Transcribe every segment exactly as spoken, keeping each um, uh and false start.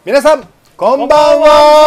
皆さんこんばん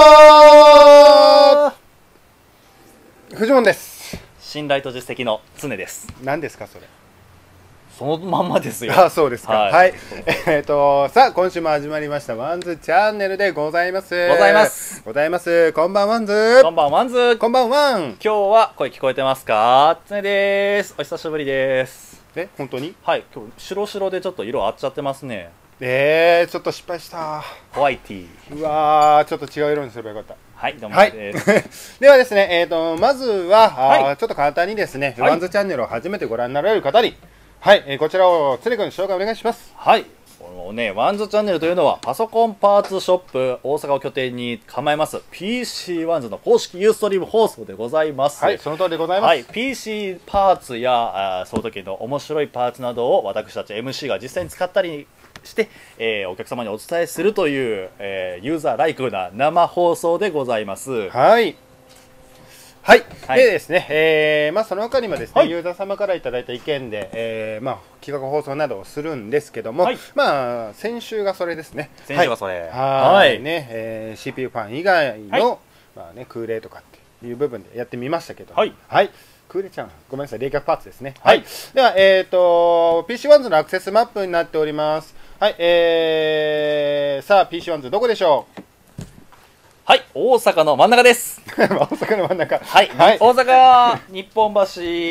は。フジモンです。 信頼と実績の常です。 何ですかそれ。 そのまんまですよ。 あ、そうですか。はい、はい、えっ、ー、とさあ今週も始まりましたワンズチャンネルでございます。 ございますございます。こんばんワンズ。 こんばんワンズ。 こんばんワン。 今日は声聞こえてますか？常です。お久しぶりです。 え、本当に？ はい。今日白白でちょっと色合っちゃってますね。 えー、ちょっと失敗した。 ホワイティー。 うわー、ちょっと違う色にすればよかった。 はい、どうもです。 はい、ではですね、えーと、まずは、 はい、 ちょっと簡単にですね、 はい、 ワンズチャンネルを初めてご覧になられる方に、はい、えー、こちらを常君紹介お願いします。 はい。このね、ワンズチャンネルというのは、パソコンパーツショップ大阪を拠点に構えます、ピーシーワンズ の公式ユーストリーム放送でございます。 はい、その通りでございます。はい、 ピーシー パーツや、あその時の面白いパーツなどを私たち エムシー が実際に使ったりして、えー、お客様にお伝えするという、えー、ユーザーライクな生放送でございます。 はい。はい、 はい、 でですね、えーまあ、その他にもですね、 はい、 ユーザー様からいただいた意見で、えーまあ、企画放送などをするんですけども、 はい、 まあ、先週がそれですね。 先週がそれ。 はい。ね、えー、シーピーユー ファン以外の、はい、まあね、空冷とかっていう部分でやってみましたけど、 はい。 はい、空冷ちゃん、ごめんなさい、冷却パーツですね。はい。はい、では、えっ、ー、と、ピーシーワンズ のアクセスマップになっております。はい、えー、さあ、ピーシーワンズ どこでしょう？ はい、大阪の真ん中です。 大阪の真ん中。 はい、はい、大阪日本橋、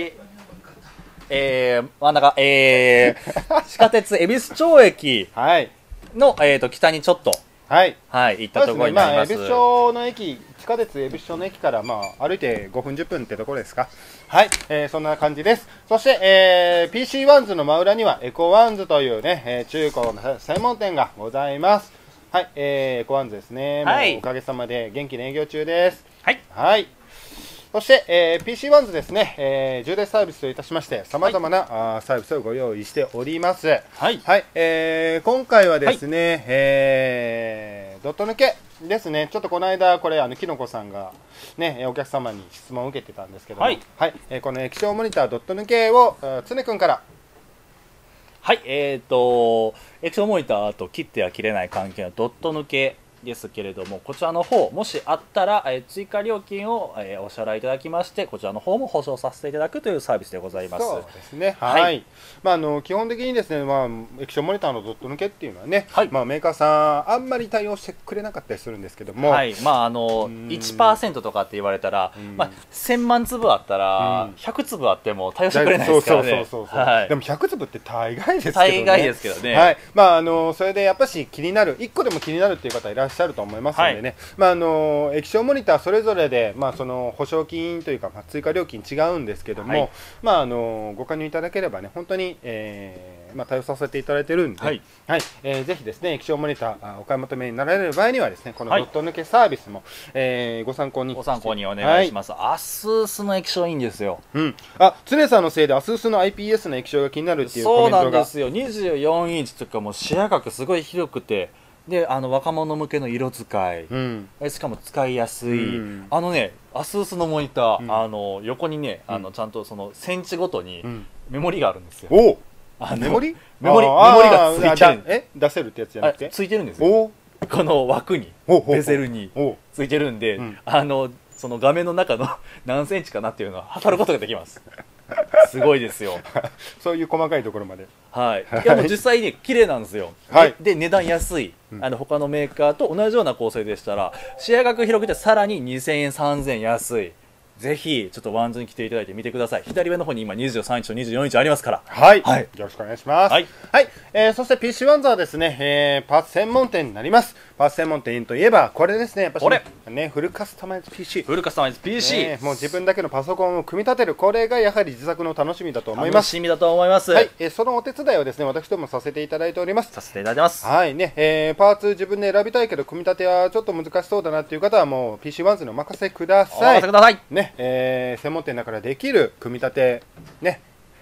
えー、真ん中、えー、地下鉄恵比寿町駅の、はい、えーと北にちょっと、はい、はい、行ったところになります。 恵比寿町の駅、地下鉄恵比寿町の駅からまあ歩いてごふんじゅっぷんってところですか。はい、えー、そんな感じです。そして、えー、ピーシーワンズ の真裏にはエコワンズというね、えー、中古の専門店がございます。はい、えー、エコワンズですね。はい、もうおかげさまで元気に営業中です。はい。はい。そして、えー、ピーシーワンズ ですね、えー、充電サービスといたしまして、さまざまな、はい、あサービスをご用意しております。はい。はい、えー、今回はですね、はい、えー、ドット抜けですね。ちょっとこの間、これ、あの、きのこさんが、ね、お客様に質問を受けてたんですけども、はい。はい、えー、この液晶モニタードット抜けを、常くんから、 はい、えーと、液晶モニターと切っては切れない関係のドット抜けですけれども、こちらの方、もしあったら、えー、追加料金を、えー、お支払いいただきまして、こちらの方も保証させていただくというサービスでございます。 そうですね。はい。はい、まあ、あの、基本的にですね、まあ、液晶モニターのドット抜けっていうのはね、はい、まあ、メーカーさん、あんまり対応してくれなかったりするんですけども、 はい、まあ、あの、いちパーセント とかって言われたら、まあ、せんまん粒あったら、ひゃく粒あっても対応してくれないですからね。そうそうそうそう。はい、でもひゃく粒って大概ですけどね。 大概ですけどね。 はい。まあ、あの、それでやっぱし気になる、いっこでも気になるっていう方いらっしゃると思いますので、はいでね、まあ、あの液晶モニターそれぞれで、まあ、その保証金というか、まあ、追加料金違うんですけども、はい、まあ、あのご加入いただければね本当に、えーまあ、対応させていただいているんで、はいはいえー、ぜひですね液晶モニターお買い求めになられる場合にはですねこのドット抜けサービスも、はいえー、ご参考にご参考にお願いします。はい、アスースの液晶いいんですよ。 うん、あ常さんのせいでアスースの アイピーエス の液晶が気になるっていうコメントが。 そうなんですよ。にじゅうよんインチとかも視野角すごい広くて。であの若者向けの色使い、うん、しかも使いやすい、うん、あのねアスースのモニター、うん、あの横にね、うん、あのちゃんとそのセンチごとにメモリがあるんですよ。 おあメモリメモリメモリがついてる。 え出せるってやつじゃなくてついてるんですよ。この枠にベゼルについてるんで、うん、あのその画面の中の何センチかなっていうのは測ることができます。すごいですよ。 そういう細かいところまで。 はい。いやもう実際に綺麗なんですよ。はい。で値段安い。あの他のメーカーと同じような構成でしたら視野角広くてさらににせんえんさんぜんえん安い。ぜひちょっとワンズに来ていただいてみてください。左上の方に今にじゅうさんインチとにじゅうよんインチありますから。 はい。はい、よろしくお願いします。はい。はい。えー、そして ピーシーワンズ はですね、えー、パーツ専門店になります。パーツ専門店といえばこれですね。やっぱり、ね、これねフルカスタマイズ ピーシー。 フルカスタマイズ ピーシー、 ね。もう自分だけのパソコンを組み立てるこれがやはり自作の楽しみだと思います。 楽しみだと思います。 はい。えー、そのお手伝いをですね私どもさせていただいております。 させていただいてます。 はいね、えー、パーツ自分で選びたいけど組み立てはちょっと難しそうだなっていう方はもう ピーシーワンズ にお任せください。 お任せください。 ね、えー、専門店だからできる組み立てね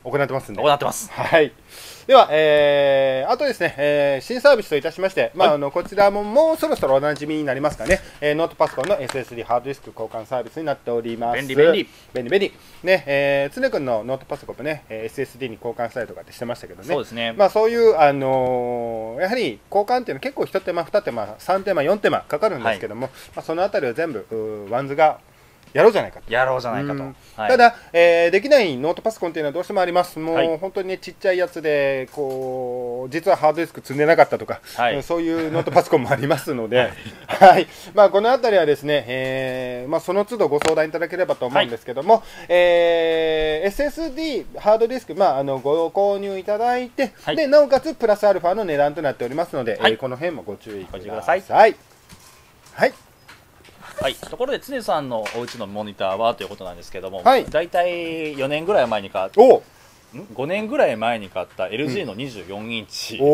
行ってますんで。 行ってます。 はい。では、えー、あとですね、えー、新サービスといたしまして、まあ、はい、あのこちらももうそろそろおなじみになりますかね、えー、ノートパソコンの エスエスディー ハードディスク交換サービスになっております。 便利便利。 便利便利。ね、えー、常くんのノートパソコンもね、エスエスディー に交換したりとかってしてましたけどね。 そうですね。 まあ、そういう、あのー、やはり交換っていうのは結構一手間、二手間、三手間、四手間かかるんですけども、はい、まあ、そのあたりを全部、ワンズがやろうじゃないかと。 やろうじゃないかと。 はい、ただ、えー、できないノートパソコンっていうのはどうしてもあります。もう、はい、本当にね、ちっちゃいやつで、こう、実はハードディスク積んでなかったとか、はい、そういうノートパソコンもありますので、はい。はい、まあ、このあたりはですね、えー、まあ、その都度ご相談いただければと思うんですけども、はい、えー、エスエスディー、ハードディスク、まあ、あの、ご購入いただいて、はい、で、なおかつプラスアルファの値段となっておりますので、はい、えー、この辺もご注意ください。はい。はい。 はい、ところで常さんのお家のモニターはということなんですけども、 はい、 だいたいよねんぐらい前に買ったごねんぐらい前に買った エルジー のにじゅうよんインチ、うん、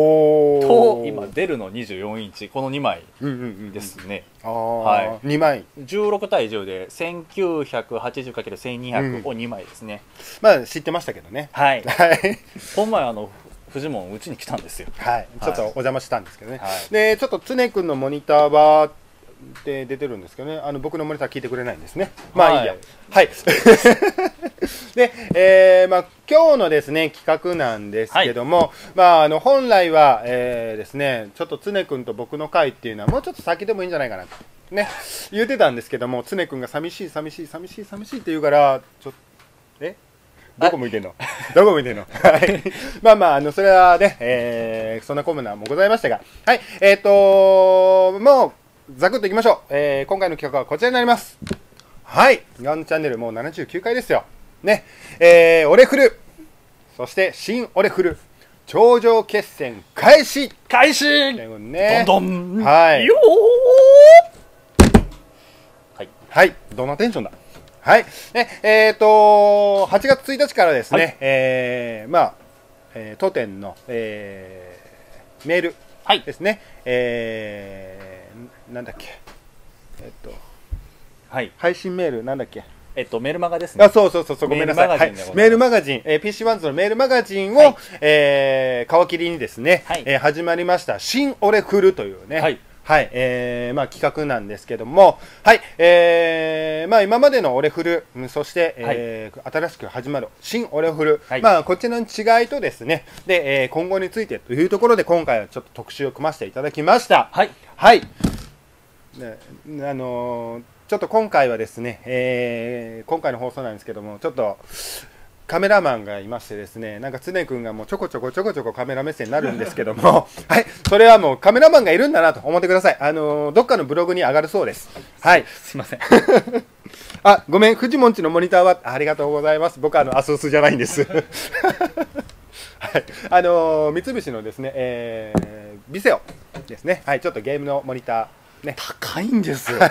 と今デルのにじゅうよんインチこのにまいですね。 はい、にまいじゅうろくたいじゅうで せんきゅうひゃくはちじゅうかけるせんにひゃく をにまいですね。 うん、まあ知ってましたけどね。 はいこの前あのフジモンうちに来たんですよ。 はい、ちょっとお邪魔したんですけどね。はい、でちょっと常くんのモニターはで出てるんですけどね、あの僕のモニター聞いてくれないんですね。まあいいや。はい。で、えー、まあ今日のですね企画なんですけども、はい、まああの本来は、えー、ですねちょっと常くんと僕の会っていうのはもうちょっと先でもいいんじゃないかなとね言ってたんですけども、常くんが寂しい寂しい寂しい寂しいって言うからちょっとえどこ向いてんのどこ向いてんのはい。まあまあ、あの、それはね、えー、そんなコーナーもございましたが、はい。えっ、ー、ともう、ざくっといきましょう。えー、今回の企画はこちらになります。はい。ガンチャンネルもうななじゅうきゅうかいですよ。ね。えー、オレフル。そして、新オレフル。頂上決戦開始開始ね、 どんどんはい。 よーはい。 はい。どんなテンションだはい。ね、えっ、ー、とはちがつついたちからですね、はい、えー、まあ、えー、当店の、えー、メールですね、はい、えー、なんだっけ、えっと、 はい、 配信メールなんだっけ、 えっとメールマガですね。 あ、そうそうそうそう、ごめんなさい。はい、メールマガジン、えー、ピーシーワンズ のメールマガジンを、はい、えー、皮切りにですね、はい、えー、始まりました新オレフルというね。はい。はい、えー、まあ企画なんですけども、はい、えー、まあ今までのオレフル、そして、えーはい、新しく始まる新オレフル、はい、まあこちらの違いとですね、で、えー、今後についてというところで今回はちょっと特集を組ませていただきました。はい。はい。ね、あのー、ちょっと今回はですね、えー、今回の放送なんですけども、ちょっと、カメラマンがいましてですね、なんか常くんがもうちょこちょこちょこちょこカメラ目線になるんですけども、はい、それはもうカメラマンがいるんだなと思ってください。あのー、どっかのブログに上がるそうです。はい。 すいません。 あ、ごめん、フジモンチのモニターは、ありがとうございます。僕はあの、アスースじゃないんです。はい。あのー、三菱のですね、えー、ビセオですね。はい、ちょっとゲームのモニター。ね、 高いんですよ。 はい、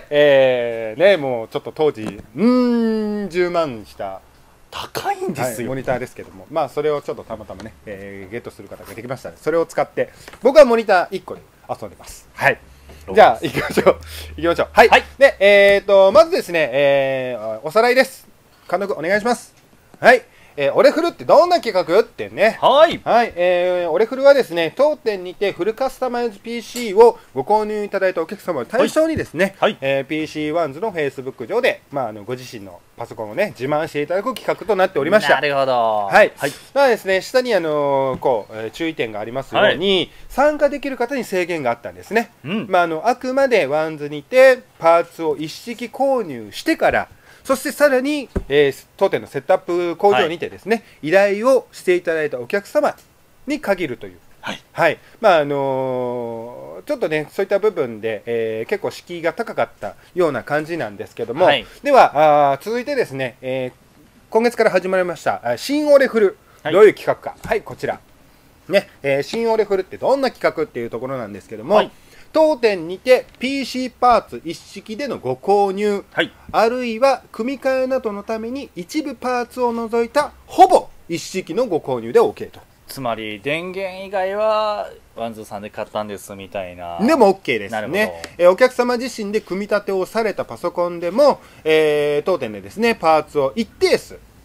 えー、ね、もうちょっと当時、うーん、じゅうまんした高いんですよ、 はい、モニターですけども、まあそれをちょっとたまたまね、えー、ゲットする方ができましたので、それを使って僕はモニターいっこで遊んでます。はい。じゃあ行きましょう。行きましょう。はい。はい、で、えっ、ー、とまずですね、えー、おさらいです。監督お願いします。はい。えー、オレフルってどんな企画ってね。 はい。 はい。えー、オレフルはですね、当店にてフルカスタマイズ ピーシー をご購入いただいたお客様を対象にですね、はい、えー、ピーシーワンズ の フェイスブック 上で、まあ、あのご自身のパソコンをね、自慢していただく企画となっておりました。 なるほど。 はい。はい。まあですね、下にあのー、こう、えー、注意点がありますように、はい、参加できる方に制限があったんですね。うん。まあ、あの、あくまでワンズにて、パーツを一式購入してから、そしてさらに、えー、当店のセットアップ工場にてですね、はい、依頼をしていただいたお客様に限るという。はい。はい。まあ、あのー、ちょっとね、そういった部分で、えー、結構敷居が高かったような感じなんですけども、はい、ではあ、続いてですね、えー、今月から始まりました、新オレフル、はい、どういう企画か。はい、こちら。ね、えー、新オレフルってどんな企画っていうところなんですけども、はい、当店にて ピーシー パーツ一式でのご購入、はい、あるいは組み替えなどのために一部パーツを除いたほぼ一式のご購入で OK と。 つまり電源以外はワンズさんで買ったんですみたいな。 でも OK ですね。えー、お客様自身で組み立てをされたパソコンでも、えー、当店でですねパーツを一定数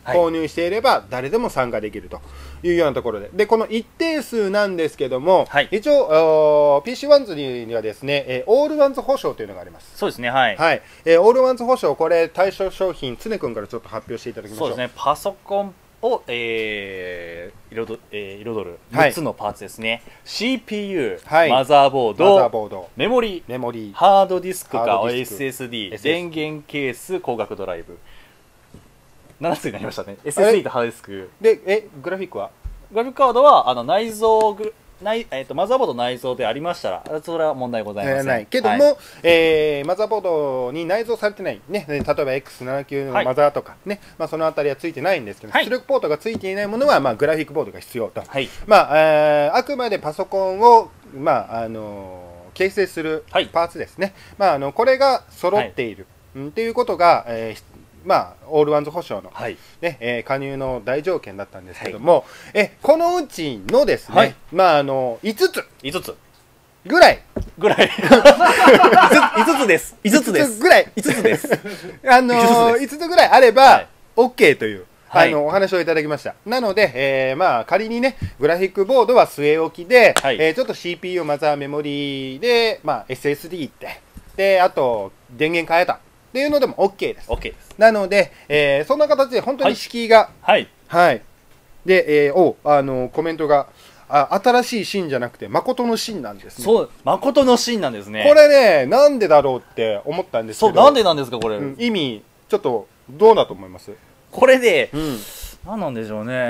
購入していれば誰でも参加できるというようなところで、でこの一定数なんですけども、 はい、 一応 ピーシーワンズ にはですね、えー、オールワンズ保証というのがあります。 そうですね、はい、 はい、えー、オールワンズ保証、これ対象商品、常君からちょっと発表していただきましょう。 そうですね、パソコンを、えー、彩, えー、彩るみっつのパーツですね、はい、シーピーユー、はい、マザーボード、マザーボードメモリー、 メモリーハードディスクか エスエスディー、電源ケース、光学ドライブ、ななつになりましたね。 エスエスディー とハードディスクで、えグラフィックはグラフィックカードはあの内蔵グ内、えー、とマザーボード内蔵でありましたらそれは問題ございません、 ないけども、はい、えー、マザーボードに内蔵されてない、ね、例えば エックスななじゅうきゅう のマザーとか、ね、はい、まあ、そのあたりはついてないんですけど、はい、出力ポートがついていないものは、まあ、グラフィックボードが必要と、はい、まあえー、あくまでパソコンを、まああのー、形成するパーツですね、はい、まあ、あのこれが揃っている、はい、っていうことが、えーまあ、オールワンズ保証の、はい、ねえー、加入の大条件だったんですけども、はい、えこのうちのですね、はい、まあ、あのいつついつつぐらいぐらいいつつですいつつですぐらいいつつですあのー、いつつぐらいあれば、はい、OK という、はい、あのお話をいただきました。なので、えーまあ、仮にねグラフィックボードは据え置きで、はい、えー、ちょっと シーピーユー マザーメモリーで、まあ、エスエスディー ってであと電源変えたっていうのでも OK です。 OK です。 なので、えー、そんな形で本当に敷居が、 はい。 はい。で、えー、お、あの、コメントが、あ、新しいシーンじゃなくて、誠のシーンなんですね。 そう、誠のシーンなんですね。 これね、なんでだろうって思ったんですけど。 そう、なんでなんですか、これ。うん、 意味、ちょっと、どうだと思います？ これで、うん、なんなんでしょうね。うん、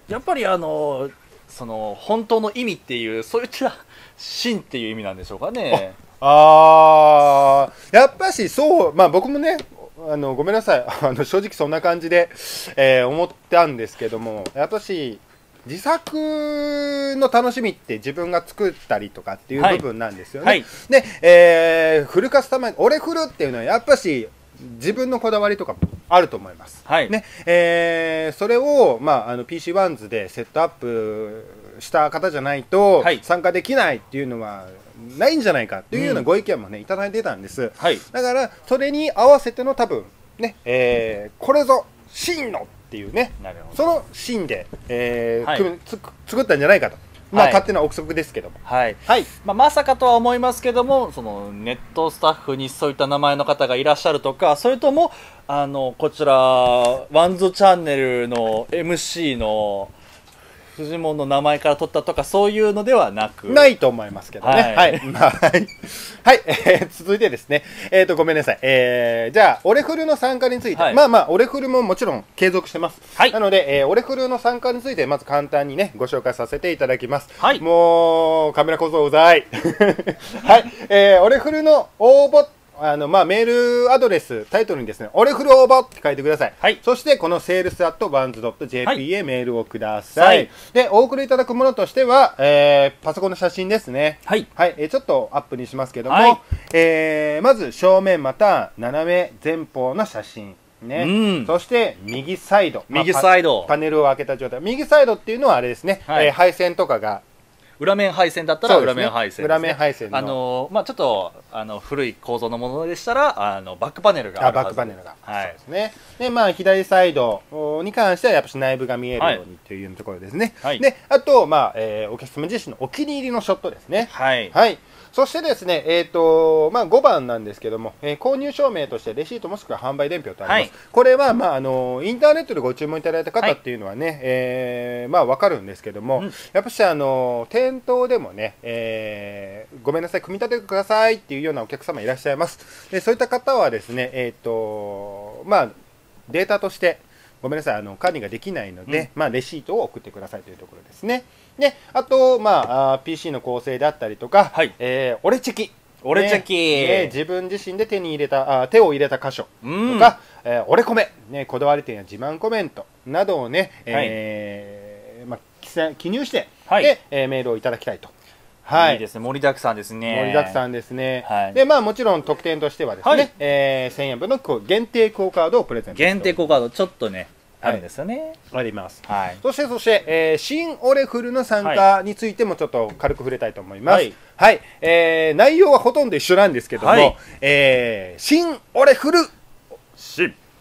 やっぱりあの、その、本当の意味っていう、そういったシーンっていう意味なんでしょうかね。 あー、やっぱしそう、まあ僕もね、あのごめんなさい、あの正直そんな感じで、えー、思ったんですけども、やっぱし自作の楽しみって自分が作ったりとかっていう部分なんですよね。はいはい、で、えー、フルカスタマイズ、俺フルっていうのはやっぱし自分のこだわりとかもあると思います。はいねえー、それを、まあ、あの ピーシーワンズ でセットアップした方じゃないと参加できないっていうのはないんじゃないかっていうようなご意見もね、うん、いただいてたんです。はい、だからそれに合わせての多分ね、えー、これぞ真のっていうね、その真で、えーはい、つ作ったんじゃないかと。まあ、はい、勝手な憶測ですけども、 はいはい、まあ、まさかとは思いますけども、そのネットスタッフにそういった名前の方がいらっしゃるとか、それともあのこちらワンズチャンネルの エムシー のフジモンの名前から取ったとかそういうのではなく、 ないと思いますけどね。はい、はいまあ、はい、えー、続いてですね、えーとごめんなさい、えー、じゃあオレフルの参加について、はい、まあまあオレフルももちろん継続してます。はい、なので、えー、オレフルの参加についてまず簡単にねご紹介させていただきます。はい、もうカメラ構造うざい。はい、えー、オレフルの応募あのまあ、メールアドレス、タイトルにですね、オレフル応募って書いてください。はい、そして、このセールスアットワンズドットジェーピー へメールをください。はい、で、お送りいただくものとしては、えー、パソコンの写真ですね。はい。はい、えー、ちょっとアップにしますけども、はい、えー、まず正面また斜め前方の写真。ね、うん、そして右サイド。 右サイド、 まあパ。パネルを開けた状態。右サイドっていうのはあれですね、はい、えー、配線とかが、 裏面配線だったら裏面配線、 ね、裏面配線の、 あのまあ、ちょっとあの古い構造のものでしたらあのバックパネルがあるはず。 あバックパネルが、はい、そうですね。で、まあ、左サイドに関してはやっぱ内部が見えるようにというところですね。はい、であと、まあえー、お客様自身のお気に入りのショットですね。はい、はい、そしてですね、えーとまあ、ごばんなんですけども、えー、購入証明としてレシートもしくは販売伝票とあります。はい、これは、まあ、あのインターネットでご注文いただいた方っていうのはね、はい、えー、まあ、分かるんですけども、うん、やっぱしあの店頭でもね、えー、ごめんなさい組み立ててくださいっていうようなお客様いらっしゃいます。でそういった方はですね、えーとまあ、データとしてごめんなさいあの管理ができないので、うん、まあ、レシートを送ってくださいというところですね。であと、まあ、ピーシー の構成であったりとか、はい、えー、俺チェキ俺チェキ、 ねね、自分自身で手に入れたあ手を入れた箇所とか、うん、えー、俺コメ、ね、こだわり点や自慢コメントなどをね、はい、えーまあ、記入して、はい、でえー、メールをいただきたいと。 はい、いいですね、盛りだくさんですね。 盛りだくさんですね。はい、で、まあ、もちろん特典としてはですね、はい、えー、せんえんぶんの限定クオカードをプレゼント。 限定クオカード、ちょっとね、あるんですよね。 あります。はい。そして、そして、えー、新オレフルの参加についてもちょっと軽く触れたいと思います。はい。はい、えー、内容はほとんど一緒なんですけども、はい、えー、新オレフル。新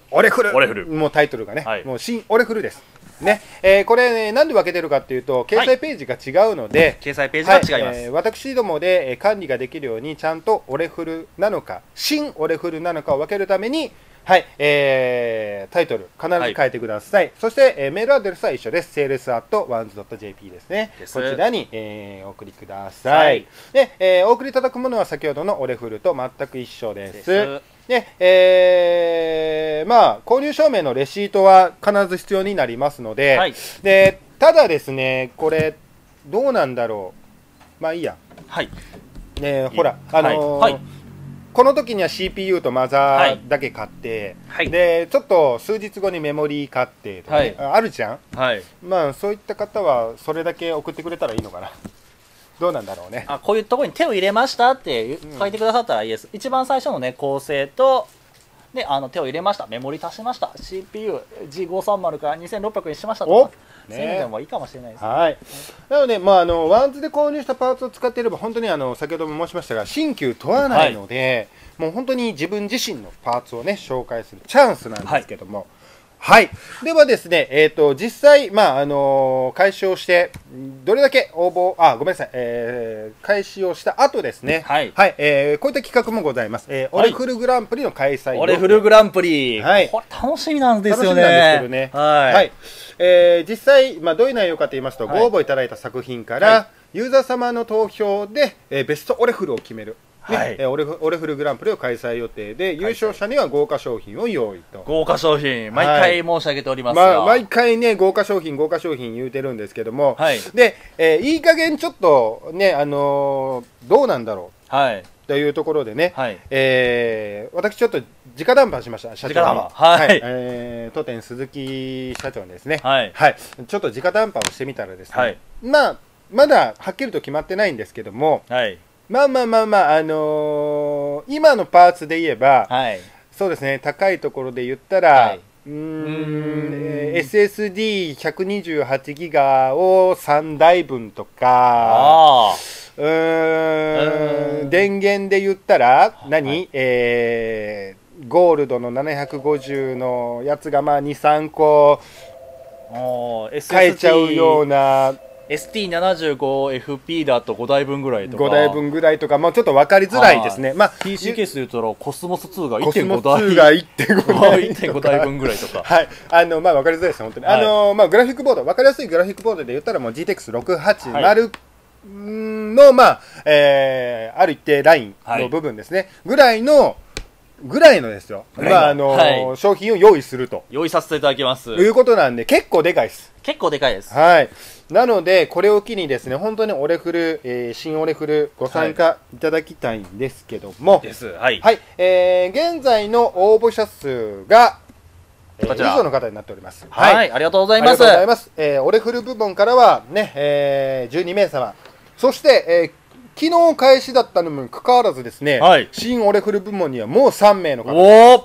オレフル。 オレフル。 もうタイトルがね、 はい、 もう新オレフルです。ね、えー、これ、ね、なんで分けてるかっていうと、掲載ページが違うので、はい、 掲載ページが違います。 はい、えー、私どもで、えー、管理ができるように、ちゃんとオレフルなのか、新オレフルなのかを分けるために、はい、えー、タイトル、必ず書いてください。はい、そして、えー、メールアドレスは一緒です。セールスアットワンズドットジェーピー ですね。ですこちらに、えー、お送りください。はい、で、えー、お送りいただくものは先ほどのオレフルと全く一緒です。ですで、えー、まあ、購入証明のレシートは必ず必要になりますので、はい、で、ただですね、これ、どうなんだろう。まあいいや。 はい。 ね、ほら、あのーはいはい、この時には シーピーユー とマザーだけ買って、はい、で、ちょっと数日後にメモリー買ってとか、ね、はい、あるじゃん、はい、まあそういった方はそれだけ送ってくれたらいいのかな。どうなんだろうね。 あ、こういうところに手を入れましたって書いてくださったらいいです。うん、一番最初のね、構成と、で、あの手を入れました、メモリ足しました、シーピーユージーごひゃくさんじゅう からにせんろっぴゃくにしましたとか、ね、そういうのでもいいかもしれないですね。 はい。なので、まあ、あのワンズで購入したパーツを使っていれば、本当にあの先ほども申しましたが、新旧問わないので、はい、もう本当に自分自身のパーツをね、紹介するチャンスなんですけども。はいはい。ではですね、えっ、ー、と、実際、まあ、あのー、開始をして、どれだけ応募、あ、ごめんなさい、えー、開始をした後ですね。はい。はい。えー、こういった企画もございます。えー、オレフルグランプリの開催、はい。 オレフルグランプリ。はい。これ楽しみなんですよね。楽しみなんですけどね。はい。はい。えー、実際、まあ、どういう内容かと言いますと、はい、ご応募いただいた作品から、はい、ユーザー様の投票で、えー、ベストオレフルを決める。ね、はい、えー、オレフ、オレフルグランプリを開催予定で、優勝者には豪華商品を用意と。 豪華商品、毎回申し上げておりますが、はい、 まあ、毎回ね、豪華商品、豪華商品言うてるんですけども、はい、で、えー、いい加減ちょっとね、あのー、どうなんだろう。はい。というところでね、はい、えー、私ちょっと直談判しました、社長に。はい。はい、えー、当店鈴木社長にですね、はい。はい。ちょっと直談判をしてみたらですね、はい、まあ、まだはっきりと決まってないんですけども、はい。まあまあまあまあ、あのー、今のパーツで言えば、はい、そうですね、高いところで言ったら、はい、うーん、エスエスディーひゃくにじゅうはちギガをさんだいぶんとか、うーん、電源で言ったら、何、はい、えー、ゴールドのななひゃくごじゅうのやつがまあに、さんこ買えちゃうような、 エスティーななじゅうごエフピー だとごだいぶんぐらいとかごだいぶんぐらいとか、まあ、ちょっと分かりづらいですね。まあ、 ピーシー ケースで言うとコスモスツーがいってんごだい。コスモスツーがいってんごだい。 いってんごだいぶんぐらいとか。 はい。あの、まあ、分かりづらいですね、本当に。はい、あの、まあ、グラフィックボード、分かりやすいグラフィックボードで言ったら、もう ジーテックスろくはちまる の、まあ、えー、ある一定ラインの部分ですね。はい、ぐらいの、ぐらいのですよ。まあ、あのーはい、商品を用意すると。 用意させていただきます。ということなんで、結構でかいです。 結構でかいです。 はい。なので、これを機にですね、本当にオレフル、えー、新オレフルご参加いただきたいんですけども。 です。はい。 はい。えー、現在の応募者数が、こちら。以上の方になっております。 はい。はい、ありがとうございます。ありがとうございます。えー、オレフル部門からは、ね、えー、じゅうにめいさま。そして、えー、昨日開始だったのにもかかわらずですね、はい、新オレフル部門にはもうさんめいの方。おー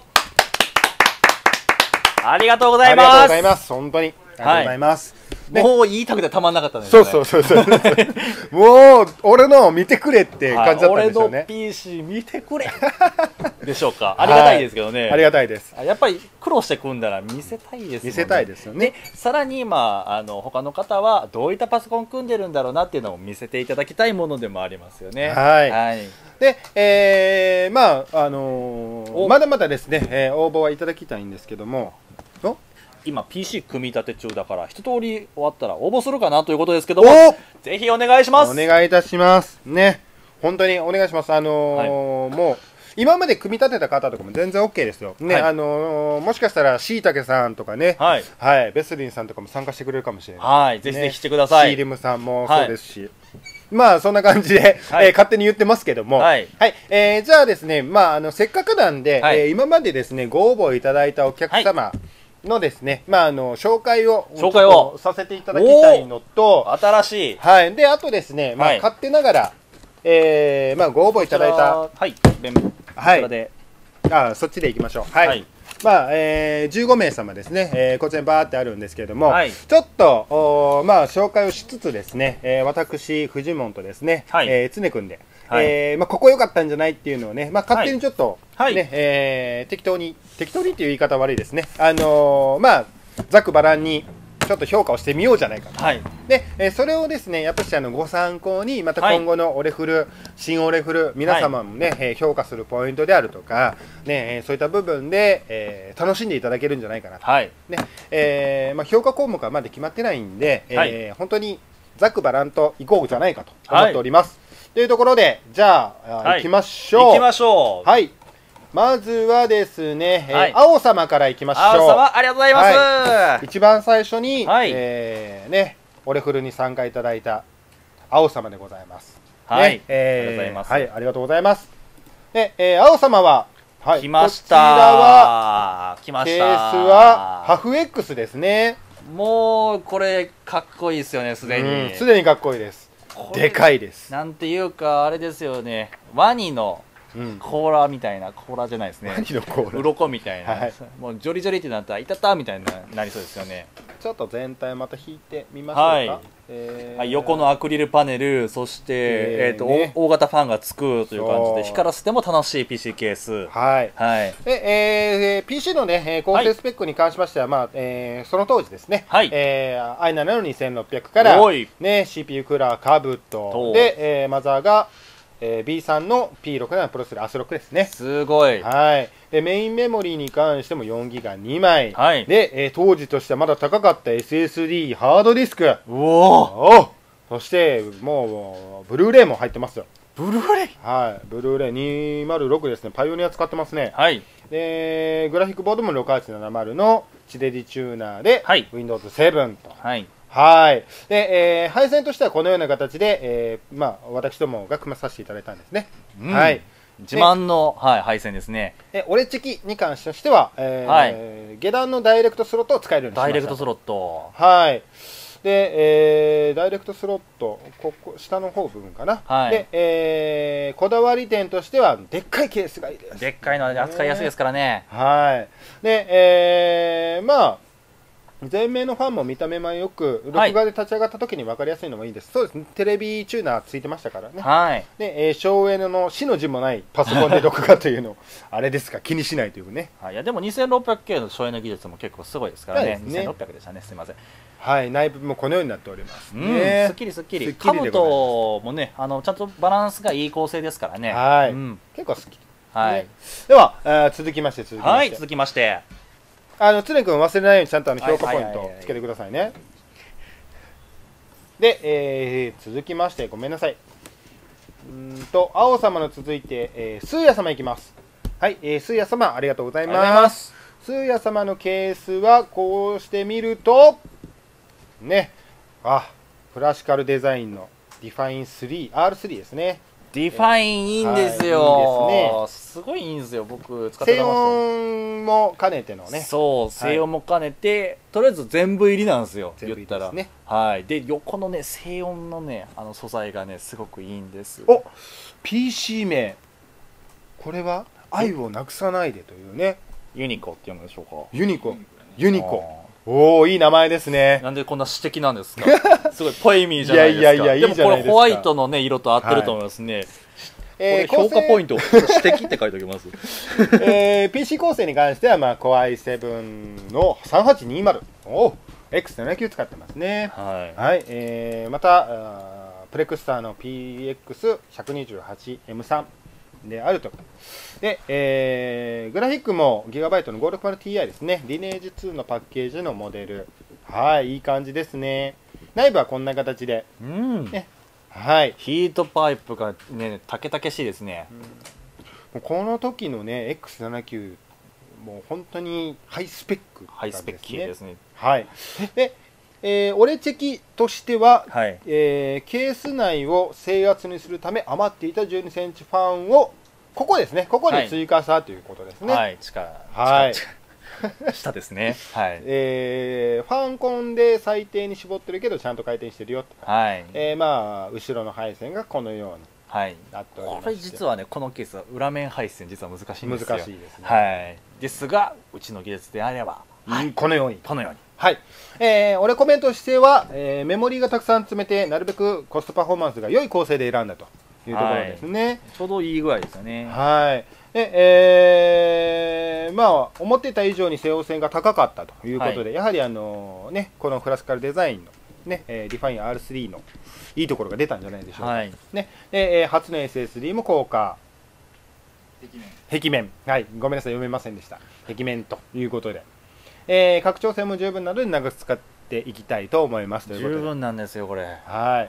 ありがとうございます。 ありがとうございます。本当に。ありがとうございます。 はい、もう言いたくてたまんなかったんですよね。 そうそうそうそう。もう、俺の見てくれって感じだったんですよね。 俺の ピーシー 見てくれでしょうか。ありがたいですけどね。 はい、ありがたいです。 やっぱり苦労して組んだら見せたいですよね。 見せたいですよね。 で、さらに、まあ、あの、他の方はどういったパソコン組んでるんだろうなっていうのを見せていただきたいものでもありますよね。 はい。はい。で、えー、まあ、あのー、まだまだですね、えー、応募はいただきたいんですけども、 今 ピーシー 組み立て中だから一通り終わったら応募するかなということですけども、ぜひお願いします。 お願いいたしますね。本当にお願いします。あのーはい、もう今まで組み立てた方とかも全然 OK ですよね。はい、あのー、もしかしたらしいたけさんとかね、はい、はい、ベスリンさんとかも参加してくれるかもしれない、ね、 はい、ぜひぜひしてください。 シーリムさんもそうですし、はい、まあそんな感じで、はい、えー、勝手に言ってますけども、はい、はい、えー、じゃあですね、まああのせっかくなんで、はい、えー、今までですねご応募いただいたお客様、はいのですね、まあ、あの紹介を紹介をさせていただきたいのと、 新しい、 はい、であとですね、まあ、はい、勝手ながら、えーまあ、ご応募いただいた、 はい、 はい、であそっちでいきましょう。はい、はい、まあえー、じゅうごめいさまですね、えー、こちらにバーってあるんですけれども、はい、ちょっとお、まあ、紹介をしつつですね、えー、私フジモンとですね、はい、えー、常くんで、 はい、えーまあ、ここ良かったんじゃないっていうのをね、まあ、勝手にちょっと、ね、はい、えー、適当に適当にっていう言い方悪いですね、あのー、まあざっくばらんにちょっと評価をしてみようじゃないかと、はい、で、えー、それをですねやっぱりあのご参考にまた今後のオレフル、はい、新オレフル皆様もね、はい、えー、評価するポイントであるとか、ね、えー、そういった部分で、えー、楽しんでいただけるんじゃないかなと、はい、ね、えーまあ、評価項目はまだ決まってないんで、はい、えー、本当にざっくばらんといこうじゃないかと思っております、はい、というところでじゃあ、はい、行きましょう行きましょう。 はい、まずはですね、はい、えー、青様からいきましょう。青様ありがとうございます、 はい、一番最初に、はい、えー、ね、オレフルに参加いただいた青様でございます。 はい、 ね、えー、ありがとうございます。はい、ありがとうございます。で、えー、青様は、はい、 来ました。 こちらは来ました。 ケースはハフ X ですね。 もうこれかっこいいですよね、すでに。 すでにかっこいいです。でかいです。 なんていうかあれですよね、ワニの甲羅みたいな、甲羅じゃないですね、 ワニの甲羅、 鱗みたいな、はい、もうジョリジョリってなったらいたたみたいになりそうですよね。 ちょっと全体また引いてみましょうか。はい、 えー、横のアクリルパネル、そして、えーとね、大型ファンがつくという感じで光らせても楽しい ピーシー ケース。はい、はい、で、えー、ピーシー の、ね、構成スペックに関しましては、はい、まあえー、その当時ですね、はい、えー、アイセブン のにせんろっぴゃくから、ね、シーピーユー クーラーカブトで、えー、マザーがえー、ビースリー の ピーろくじゅうなな プロスリーアスロックですね。 すごい。 はい。で、メインメモリーに関しても よんギガにまい。はい。で、えー、当時としてはまだ高かった エスエスディー ハードディスク。うおおそして、もう、ブルーレイも入ってますよ。 ブルーレイはい。ブルーレイにひゃくろくですね。パイオニア使ってますね。はい。で、グラフィックボードもろくはちななまるのチデジチューナーで、はい、ウィンドウズセブン と。はい。はい。で、えー、配線としてはこのような形で、えー、まあ、私どもが組まさせていただいたんですね。うん、はい。 自慢の、はい、配線ですね。 え、オレチェキに関しては、えー、はい、下段のダイレクトスロットを使えるようにしました。 ダイレクトスロット。 はい。で、えー、ダイレクトスロット、ここ、下の方部分かな。はい。で、えー、こだわり点としては、でっかいケースがいいです。 でっかいので扱いやすいですからね。 はい。で、えー、まあ、前面のファンも見た目もよく、録画で立ち上がった時に分かりやすいのもいいです。そうですね。テレビチューナーついてましたからね。はい。で、えー、省エネの死の字もないパソコンで録画というのあれですか、気にしないというね。 はい。いや、でも にせんろっぴゃくケー の省エネ技術も結構すごいですからね。ねにせんろっぴゃくでしたね。すみません。 はい。内部もこのようになっておりますね。 うん。すっきりすっきり。カブトもね、あの、ちゃんとバランスがいい構成ですからね。 はい。うん、結構すっきり。はい。では、あ続きまして、続きまして。 はい、続きまして。 あの常君忘れないようにちゃんとあの評価ポイントつけてくださいね。で、えー、続きましてごめんなさい。うんと青様の続いて、えー、スーヤ様いきます。はい、えー、スーヤ様ありがとうございます。スーヤ様のケースはこうしてみるとね、あクラシカルデザインのディファインスリー アールスリー ですね。 ディファインいいんですよ、はい、いいですね。すごいいいんですよ、僕使ってました。 静音も兼ねてのね。 そう、静音も兼ねて、はい、とりあえず全部入りなんですよ、言ったら。ね、はい。で、横のね、静音のね、あの素材がね、すごくいいんです。 お ピーシー 名、これは愛をなくさないでというね。 ユニコって読むでしょうか。 ユニコ、ユニコ。おおいい名前ですね。 なんでこんな詩的なんですか。すごいポエミーじゃないですか。いやいやいやいいじゃないですか。でもこれホワイトのね色と合ってると思いますね。はい、えー、これ評価ポイント詩的って書いておきます。 えー、ピーシー 構成に関してはまあ コアイセブン のさんはちにーまる、お エックスななじゅうきゅう 使ってますね。はい。はい、えー、またプレクスターの ピーエックスいちにはちエムスリー であると。で、えー、グラフィックもギガバイトの ごひゃくろくじゅうティーアイ ですね。リネージツーのパッケージのモデル。はい、いい感じですね。内部はこんな形で。うん。ね、はい。 ヒートパイプがね、たけたけしいですね。 うん、この時のね、エックスななじゅうきゅう、もう本当にハイスペック、ね。 ハイスペッキーですね。 はい。で、えー、オレチェキとしては、はい、えー、ケース内を静圧にするため余っていたじゅうにセンチファンをここですね、ここに追加したということですね。 はい、力、はい、下ですね。はい。 えー、ファンコンで最低に絞ってるけどちゃんと回転してるよと。はい。えー、まあ後ろの配線がこのようになっておりまして、 これ実はねこのケースは裏面配線実は難しいんですよ。 難しいですね。 はい。ですがうちの技術であれば、 はい、このようにこのように。 はい。えー、俺コメントとしては、えー、メモリーがたくさん詰めてなるべくコストパフォーマンスが良い構成で選んだというところですね、はい、 ちょうどいい具合ですよね。 はいでえー、まあ思ってた以上に西欧線が高かったということで、はい、やはりあのねこのクラシカルデザインのね、えー、リファイン アールスリー のいいところが出たんじゃないでしょうか、はい、ねで、えー、初の エスエスディー も高価壁面壁面はいごめんなさい読めませんでした。壁面ということで、えー、拡張性も十分なので長く使っていきたいと思いますということで十分なんですよこれ。はい、 はい、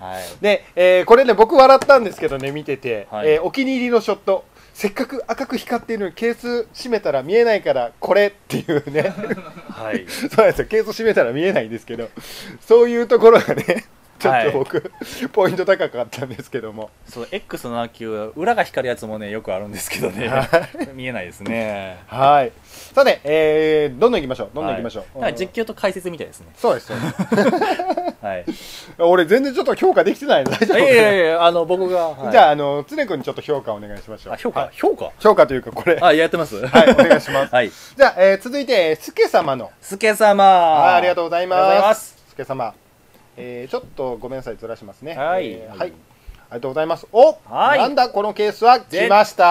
で、えー、これね僕笑ったんですけどね見てて、はい、えー、お気に入りのショットせっかく赤く光っているのにケース閉めたら見えないからこれっていうねはいそうなんですよケース閉めたら見えないんですけどそういうところがねちょっと僕、はい、ポイント高かったんですけどもそう X のななきゅう裏が光るやつもねよくあるんですけどね、はい、見えないですね。 はいさて、えー、どんどんいきましょうどんどんいきましょう、 はい、実況と解説みたいですね。 そうですそうですはい、俺全然ちょっと評価できてないの大丈夫？いやいやいやあの僕が、 はい、じゃああの常君にちょっと評価お願いしましょう。 あ評価、 はい、 評価評価というかこれあやってますはいお願いします、 はい、 じゃあ、えー、続いてスケ様のスケ様あありがとうございますスケ様、えー、ちょっとごめんなさいずらしますね。はい、えー、はい、ありがとうございます。お、はい、なんだこのケースは来ました。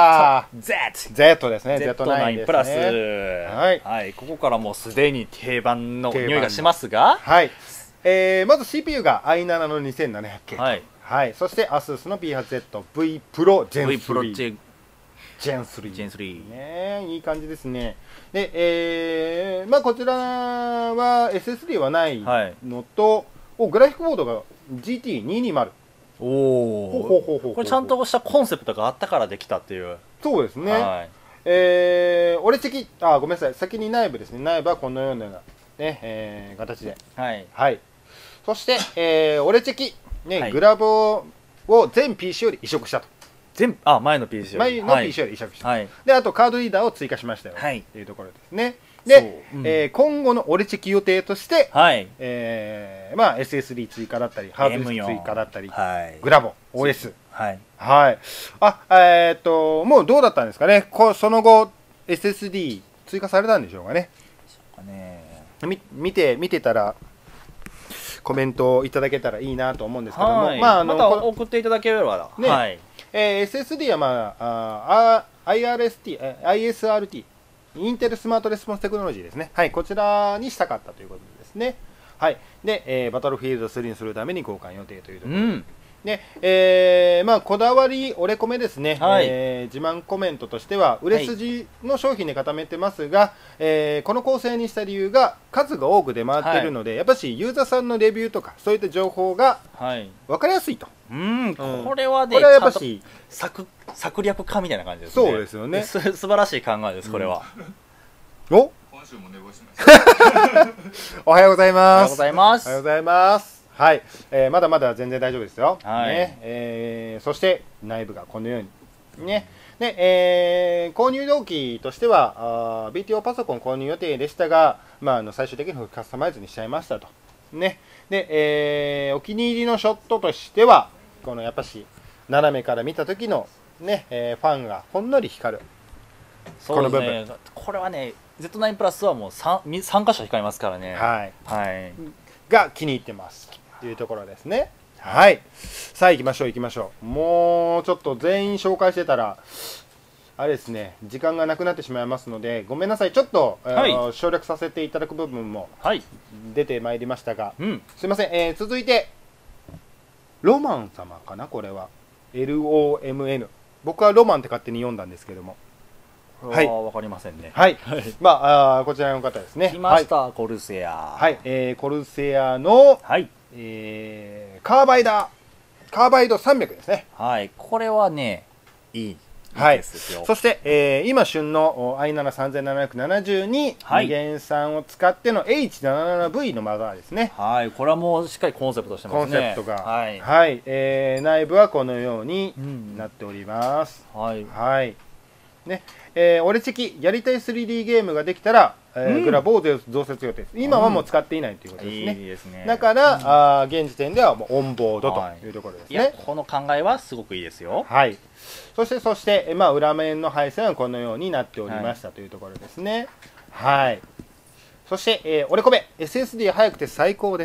Z、 Z ですね。 ゼットナイン プラス。はい、はい、ここからもうすでに定番の匂いがしますが、 はい、えー、まず シーピーユー が アイセブン のにせんななひゃくケー、はい、はい、そして アスース の ピーはちゼットブイ Pro Gen スリー、ジェンスリー、 ジェンスリー、 ね、いい感じですね。で、えー、まあこちらは エスエスディー はないのと、はい、おグラフィックボードが ジーティーにひゃくにじゅう。 おお、これちゃんとしたコンセプトがあったからできたっていう。 そうですね。はい、えー、俺チェキ、あ、ごめんなさい、先に内部ですね。内部はこのような、ねえー、形で。はい。はい。そして、えー、俺チェキ、ね、はい、グラボを全 ピーシー より移植したと。 全あ、前の ピーシーより。前の ピーシー より移植した。はい、で、あとカードリーダーを追加しましたよ。はい。というところですね。で、うん、えー、今後の俺チェキ予定として、はい、えー、まあ エスエスディー 追加だったりハードディスク追加だったり、はい、グラボ オーエス、はい、はい、あえー、っともうどうだったんですかね。こその後 エスエスディー 追加されたんでしょうかね。そうかね、み見て見てたらコメントをいただけたらいいなと思うんですけども、はい、 まああのまた送っていただければね、はい、 えー、エスエスディー はまああ アイアールエスティー、アイエスアールティーインテルスマートレスポンステクノロジーですね。はい、こちらにしたかったということですね。はい。で、えー、バトルフィールドスリーにするために交換予定というところで。うん、で、えー、まあ、こだわり、折れ込めですね。はい、えー、自慢コメントとしては、売れ筋の商品で固めてますが、はい、えー、この構成にした理由が、数が多く出回っているので、はい、やっぱしユーザーさんのレビューとか、そういった情報が分かりやすいと。 うん、これはね、 これはやっぱし策策略家みたいな感じですね。 そうですよね。 す素晴らしい考えです、これは。 うん、お今週も寝坊しましたおはようございます。 おはようございます。 おはようございます。はい、えー、まだまだ全然大丈夫ですよ。はい、ね、えー、そして内部がこのようにね。で、えー、購入動機としてはあ ビーティーオー パソコン購入予定でしたが、まあ、あの最終的にカスタマイズにしちゃいましたと。ね。で、えー、お気に入りのショットとしては、このやっぱし斜めから見た時のね、えー、ファンがほんのり光る。 そうですね、この部分。これはね、ゼットナイン プラスはもう 3, さん箇所光りますからね。はい。 はい。が気に入ってます。というところですね。はい。さあ行きましょう行きましょう。もうちょっと全員紹介してたら、あれですね、時間がなくなってしまいますので、ごめんなさい、ちょっと、はい、省略させていただく部分も出てまいりましたが、はい、うん、すいません、えー、続いて、ロマン様かな、これは。エルオーエムエヌ。僕はロマンって勝手に読んだんですけども。 はい。わかりませんね。 はい。まあ、あこちらの方ですね。 来ました、はい、コルセア。 はい、えー、コルセアの、はい、えー、カーバイダー、カーバイドさんびゃくですね。 はい。これはね、いい。 はい、そして、えー、今旬の アイセブン さんぜんななひゃくななじゅうに、はい、二元さんを使っての エイチななじゅうななブイ のマザーですね。 はい、これはもうしっかりコンセプトしてますね。 コンセプトが、はい、はい、えー、内部はこのようになっております。うん、はい、はい、ね、えー、俺チェキやりたい スリーディー ゲームができたら、えーうん、グラボを増設予定です。今はもう使っていないということですね。うん、いいですね。だから、うん、あ現時点ではもうオンボードというところですね。はい、いやこの考えはすごくいいですよ。 はい。そして、そして、まあ、裏面の配線はこのようになっておりましたというところですね。はい。はい、そして、えー、折れ込め、エスエスディー 早くて最高ですと。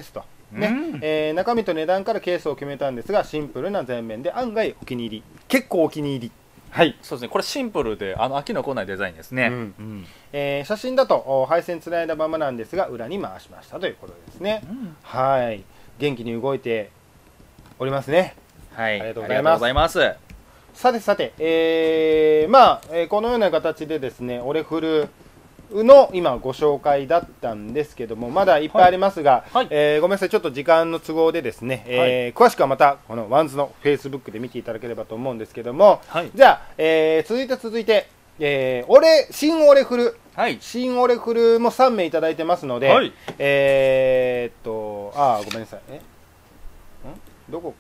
ね、えー、中身と値段からケースを決めたんですが、シンプルな前面で案外お気に入り、結構お気に入り。はい、 そうですね。これシンプルで、あの飽きのこないデザインですね。うんうん、 えー、写真だと配線つないだままなんですが、裏に回しましたということですね。うん、はい、元気に動いておりますね。 はい、ありがとうございます。 さてさて、えー、まあ、えー、このような形でですね、オレフルの今ご紹介だったんですけども、まだいっぱいありますが、はいはい、えー、ごめんなさい、ちょっと時間の都合でですね、えーはい、詳しくはまたこのワンズのフェイスブックで見ていただければと思うんですけども、はい、じゃあ、えー、続いて続いて、えー、オレ新オレフル、はい、新オレフルもさんめいいただいてますので、はい、えーっとあーごめんなさい、えんどこ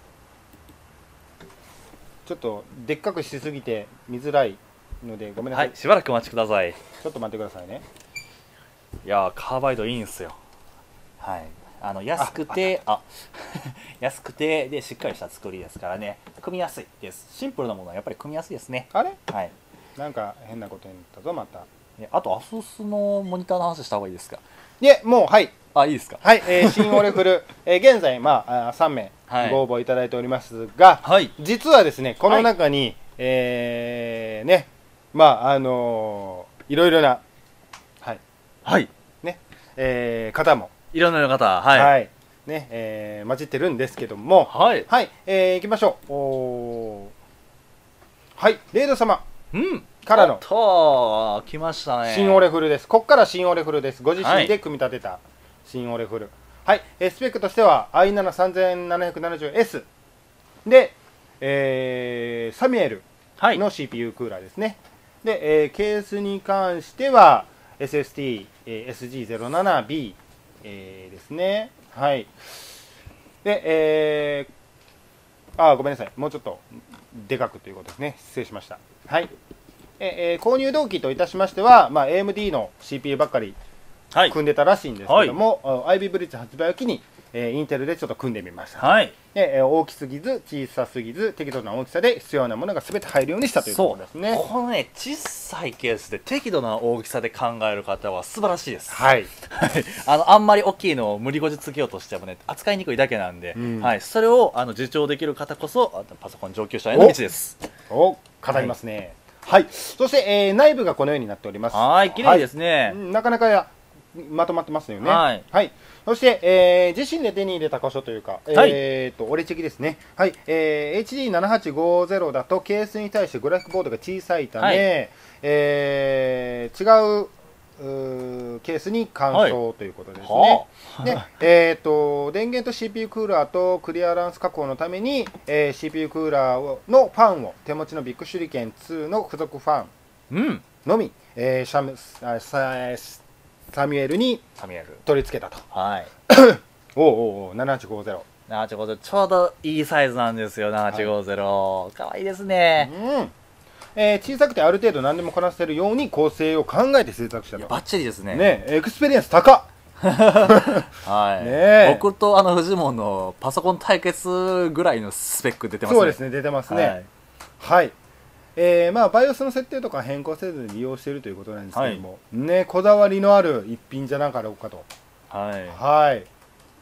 ちょっとでっかくしすぎて見づらいのでごめんなさい、はい、 しばらくお待ちください。 ちょっと待ってくださいね。 いやー、カーバイドいいんすよ。はい、あの安くてあ安くてでしっかりした作りですからね、組みやすいです。シンプルなものはやっぱり組みやすいですね。 あれ、 はい、 なんか変なことになったぞまた。 あとアススのモニターの話した方がいいですか。 いえ、もうはい、 あ、いいですか。 はい、えー、新オレフル、えー、現在、まあ、さんめいご応募いただいておりますが、はい、実はですね、この中に、はい、えー、ね、まあ、あのー、いろいろな、はい、 はい、 ね、えー、方も、 いろんな方、はい、 はい、ね、えー、混じってるんですけども、はい、はい、えー、いきましょう。おはい、レイド様。 うん。 からのと来ましたね。 新オレフルです。ここから新オレフルです。ご自身で組み立てた新オレフル。はい、えー、スペックとしては アイセブンさんぜんななひゃくななじゅうエス で、えー、サミュエルの シーピーユー クーラーですね。で、えー、ケースに関しては エスエスティー、えー、エスジーゼロななビー、えー、ですね。はい。で、えー、あ、ごめんなさい。もうちょっとでかくということですね。失礼しました。はい。えー、購入動機といたしましては、まあ、エーエムディー の シーピーユー ばっかり組んでたらしいんですけども、はい、アイビー ブリッジ発売を機に、えー、インテルでちょっと組んでみました。はい、で、えー、大きすぎず小さすぎず適度な大きさで必要なものが全て入るようにしたというところですね。 このね、小さいケースで適度な大きさで考える方は素晴らしいです。 はい、 あのあんまり大きいのを無理ごじつけようとしてもね、扱いにくいだけなんで、うん、はい、それをあの自重できる方こそパソコン上級者への道です。 お、語りますね。はい、はい、そして、えー、内部がこのようになっております。 はい、綺麗ですね、 はい、なかなかまとまってますよね。はい、はい、そして、えー、自身で手に入れた箇所というか、はい、えーと、オレチェキですね。はい、えー、エイチディーななはちごゼロ だとケースに対してグラフィックボードが小さいため、はい、えー、違うケースに換装ということですね。はい、で、えーと、電源と シーピーユー クーラーとクリアランス確保のために、えー、シーピーユー クーラーのファンを手持ちのビッグ手裏剣ツーの付属ファンのみ、うん、えー、シャムササミュエルに取り付けたと。はい。おおおお、ななはちごゼロ。 ななはちごゼロ、ちょうどいいサイズなんですよ、ななはちごゼロ。かわいいですね。 うん。えー、小さくてある程度何でもこなせるように構成を考えて制作したと。 バッチリですね。 ね、エクスペリエンス高っ。 はい。ね、僕とあのフジモンのパソコン対決ぐらいのスペック出てますね。 そうですね、出てますね。はい。はい、えー、まあ バイオス の設定とか変更せずに利用しているということなんですけども、はい、ね、こだわりのある一品じゃなかろうかと。はい。はい。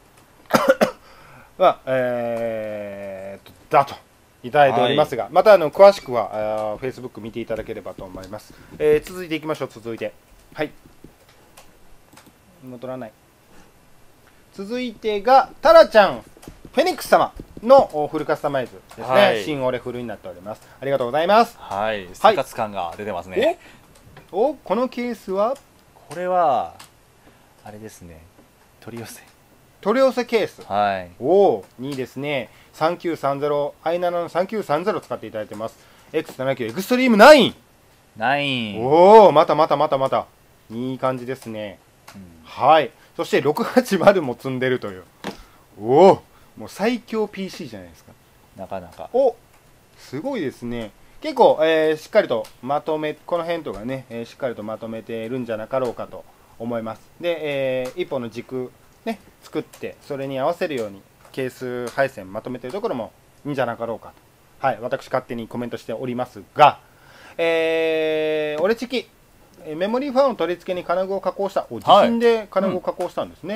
まあ、えー、だといただいておりますが、はい、またあの詳しくはフェイスブック見ていただければと思います。えー、続いていきましょう。続いて、はい。戻らない。続いてがタラちゃんフェニックス様のフルカスタマイズですね。はい、新オレフルになっております。ありがとうございます。 はい。生活感が出てますね。はい、 お、お、このケースはこれはあれですね。取り寄せ。 取り寄せケース。 はい。 おお、いいですね。さんきゅうさんゼロ、アイセブン のさんきゅうさんゼロ使っていただいてます。エックスななじゅうきゅう エクストリームナイン。 ナイン。 おお、またまたまたまた。いい感じですね。うん、はい。そしてろくはちまるも積んでるという。おお、もう最強 ピーシー じゃないですか。 なかなか。 お、すごいですね。結構、えー、しっかりとまとめ、この辺とかね、えー、しっかりとまとめてるんじゃなかろうかと思います。で、えー、一本の軸、ね、作って、それに合わせるように、ケース配線まとめてるところもいいんじゃなかろうかと。はい、私勝手にコメントしておりますが、えー、オレチキ、メモリーファンを取り付けに金具を加工した。お、自身で金具を加工したんですね。はい、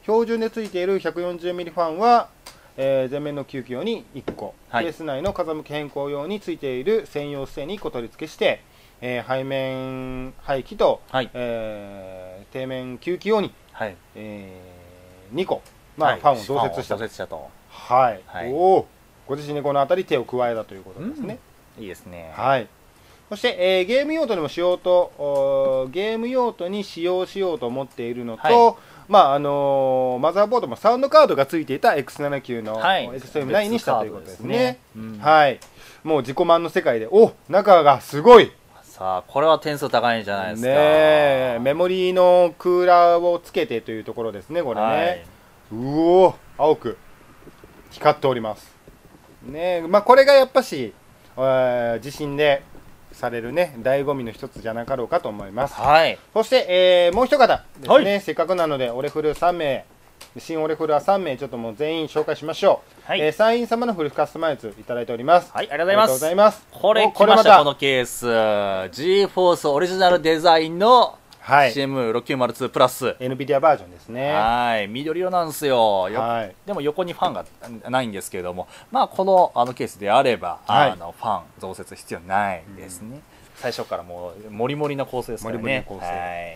標準でついている ひゃくよんじゅうミリ ファンは、えー、前面の吸気用にいっこ、 はい、 ケース内の風向き変更用についている専用姿勢にいっこ取り付けして、えー、背面排気と、はい、えー、底面吸気用に、はい、えー、にこ、まあ、はい、ファンを増設した。 増設したと。 はい。はい、おお、ご自身でこの辺り手を加えたということですね。 うん、いいですね。 はい。そして、えー、ゲーム用途でもしようと、ゲーム用途に使用しようと思っているのと、はい、まああのー、マザーボードもサウンドカードがついていた エックスななじゅうきゅう の、はい、エクストリームナインにしたということですね。ですね、うん、はい。もう自己満の世界で、お、中がすごい。 さあ、これは点数高いんじゃないですか。 ね、メモリーのクーラーをつけてというところですね、これね。はい、うお、青く光っております。ね、まあこれがやっぱし、えー、地震でされるね、醍醐味の一つじゃなかろうかと思います。はい。そして、えー、もう一方ですね、はい、せっかくなので、オレフルさんめい、新オレフルはさんめい、ちょっともう全員紹介しましょう。はい。えー、参院様のフルカスタマイズいただいております。 はい、ありがとうございます。これ、 これまたこのケース、ジーフォース オリジナルデザインの、はい、シーエムろくきゅうまるツー プラスエヌビディア バージョンですね。 はい、緑色なんですよ。よ、はい、でも横にファンがないんですけれども、まあこのあのケースであれば、はい、あのファン増設必要ないですね。うん、最初からもうモリモリな構成ですからね。モリモリな構成。はい。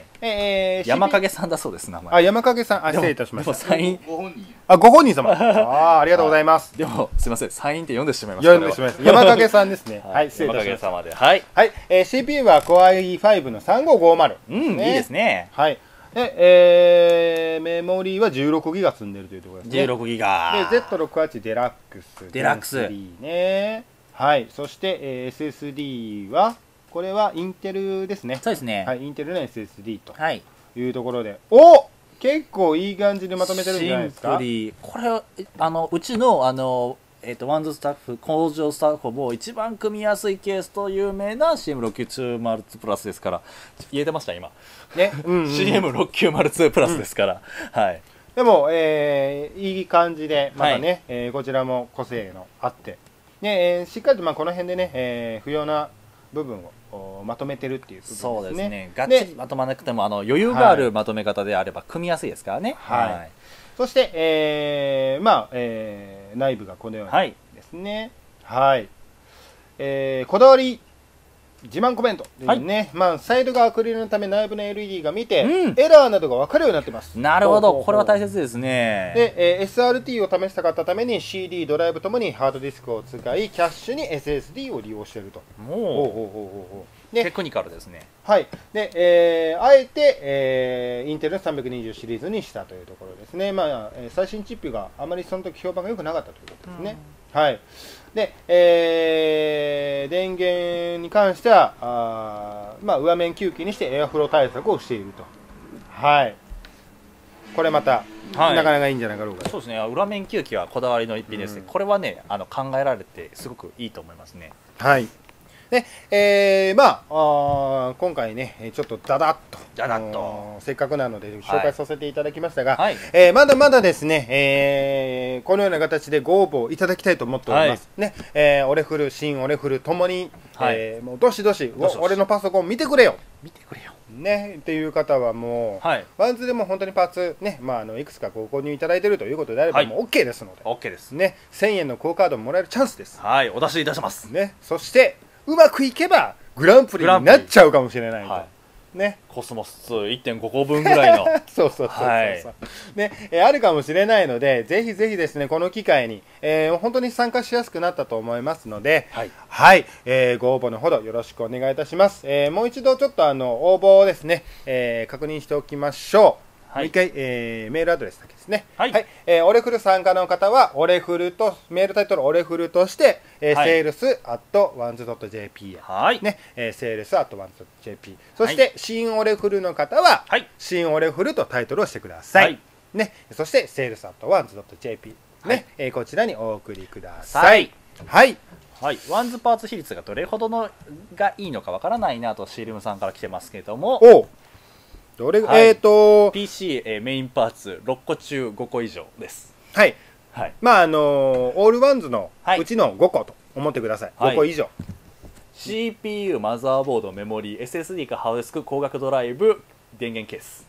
えー、山影さんだそうです、名前。 あ、山影さん、あ、失礼いたしました。 サインご本人。あ、ご本人様。ああ、ありがとうございます。 でもすみません、サインって読んでしまいました。 読んでしまいました。山影さんですね。はい、失礼いたしました。 山影様で。はい。 はい。えー、シーピーユー は コアイファイブ のさんごごまる。 うん、いいですね。 はい。で、えー、メモリーはじゅうろくギガ積んでるというところですね。 じゅうろくギガ。 で、ゼットろくじゅうはち デラックス。 デラックス。 ね。はい。そして、えー、エスエスディー は、これはインテルですね。 そうですね。 はい、インテルの エスエスディー とはいいうところで、お、結構いい感じでまとめてるんじゃないですか。 シンプル。これあのうちのあのえっ、ー、とワンズスタッフ工場スタッフも一番組みやすいケースと有名な シーエムろくきゅうまるツー プラスですから、言えてました今。ね、うんうん、シーエムろくきゅうまるツー プラスですから、うん、はい。 でも、えー、いい感じでまたね、はい、えー、こちらも個性のあって、ね、えー、しっかりとまあこの辺でね、えー、不要な部分をまとめてるっていう部分ですね。 そうですね。がっちりまとまらなくてもあの余裕があるまとめ方であれば組みやすいですからね。 はい。はい、そして、えー、まあ、えー、内部がこのようにですね。はい。はい、えー、こだわり自慢コメントというね、はい、まあサイドがアクリルのため内部の エルイーディー が見て、うん、エラーなどが分かるようになってます。 なるほど、これは大切ですね。 で、えー、エスアールティー を試したかったために シーディー ドライブともにハードディスクを使いキャッシュに エスエスディー を利用していると。 おお、テクニカルですね。 はい。で、えー、あえて、えー、インテルのさんびゃくにじゅうシリーズにしたというところですね。まあ、えー、最新チップがあまりその時評判が良くなかったということですね。はい。で、えー、電源に関しては、あまあ、上面吸気にしてエアフロー対策をしていると。はい。これまた、はい、なかなかいいんじゃないかろうか。 そうですね。裏面吸気はこだわりの一品ですね。うん、これはね、あの考えられてすごくいいと思いますね。 はい。で、えー、まあ、あ今回ね、ちょっとダダッと、 ダダッとせっかくなので紹介させていただきましたが、 はい、 えー、まだまだですね、えー、このような形でご応募いただきたいと思っております。はい、ね、えー、オレフル、新オレフルともに、はい、えー、もうどしどし、どしどし俺のパソコン見てくれよ。 見てくれよ。 ね、っていう方はもう、はい、ワンズでも本当にパーツ、ね、まあ、あのいくつかご購入いただいているということであれば、はい、もう OK ですので、 OK です。 ね、せんえんのクオカードももらえるチャンスです。 はい、お出しいたします。 ね、そしてうまくいけばグランプリになっちゃうかもしれないと、はい、ね、 コスモスツー いってんご 個分ぐらいのそうそうそうそうそう、はい、ね、えー、あるかもしれないので、ぜひぜひですね、この機会に、えー、本当に参加しやすくなったと思いますので、はい、はい、えー、ご応募のほどよろしくお願いいたします。えー、もう一度ちょっとあの応募をですね、えー、確認しておきましょう。はい、もう一回、えー、メールアドレスだけですね。はい。はい、えー、オレフル参加の方は、オレフルと、メールタイトルオレフルとして、えーはい、セールスアットワンズドットジェーピー へ。はい。ね、えー、セールスアットワンズドットジェーピー。そして、はい、新オレフルの方は、はい、新オレフルとタイトルをしてください。はい。ね、そして、セールスアットワンズドットジェーピー。ね、はい、えー、こちらにお送りください。はい。 はい、ワンズパーツ比率がどれほどのがいいのかわからないなとシールムさんから来てますけれども、 おどれ、はい、えっ、ー、とピーシー、えー、メインパーツろっこ中ごこ以上です。 はい、はい、まああのー、オールワンズのうちのごこと思ってください、はい、ごこ以上。 シーピーユー、マザーボード、メモリー、 エスエスディー かハードディスク、光学ドライブ、電源ケース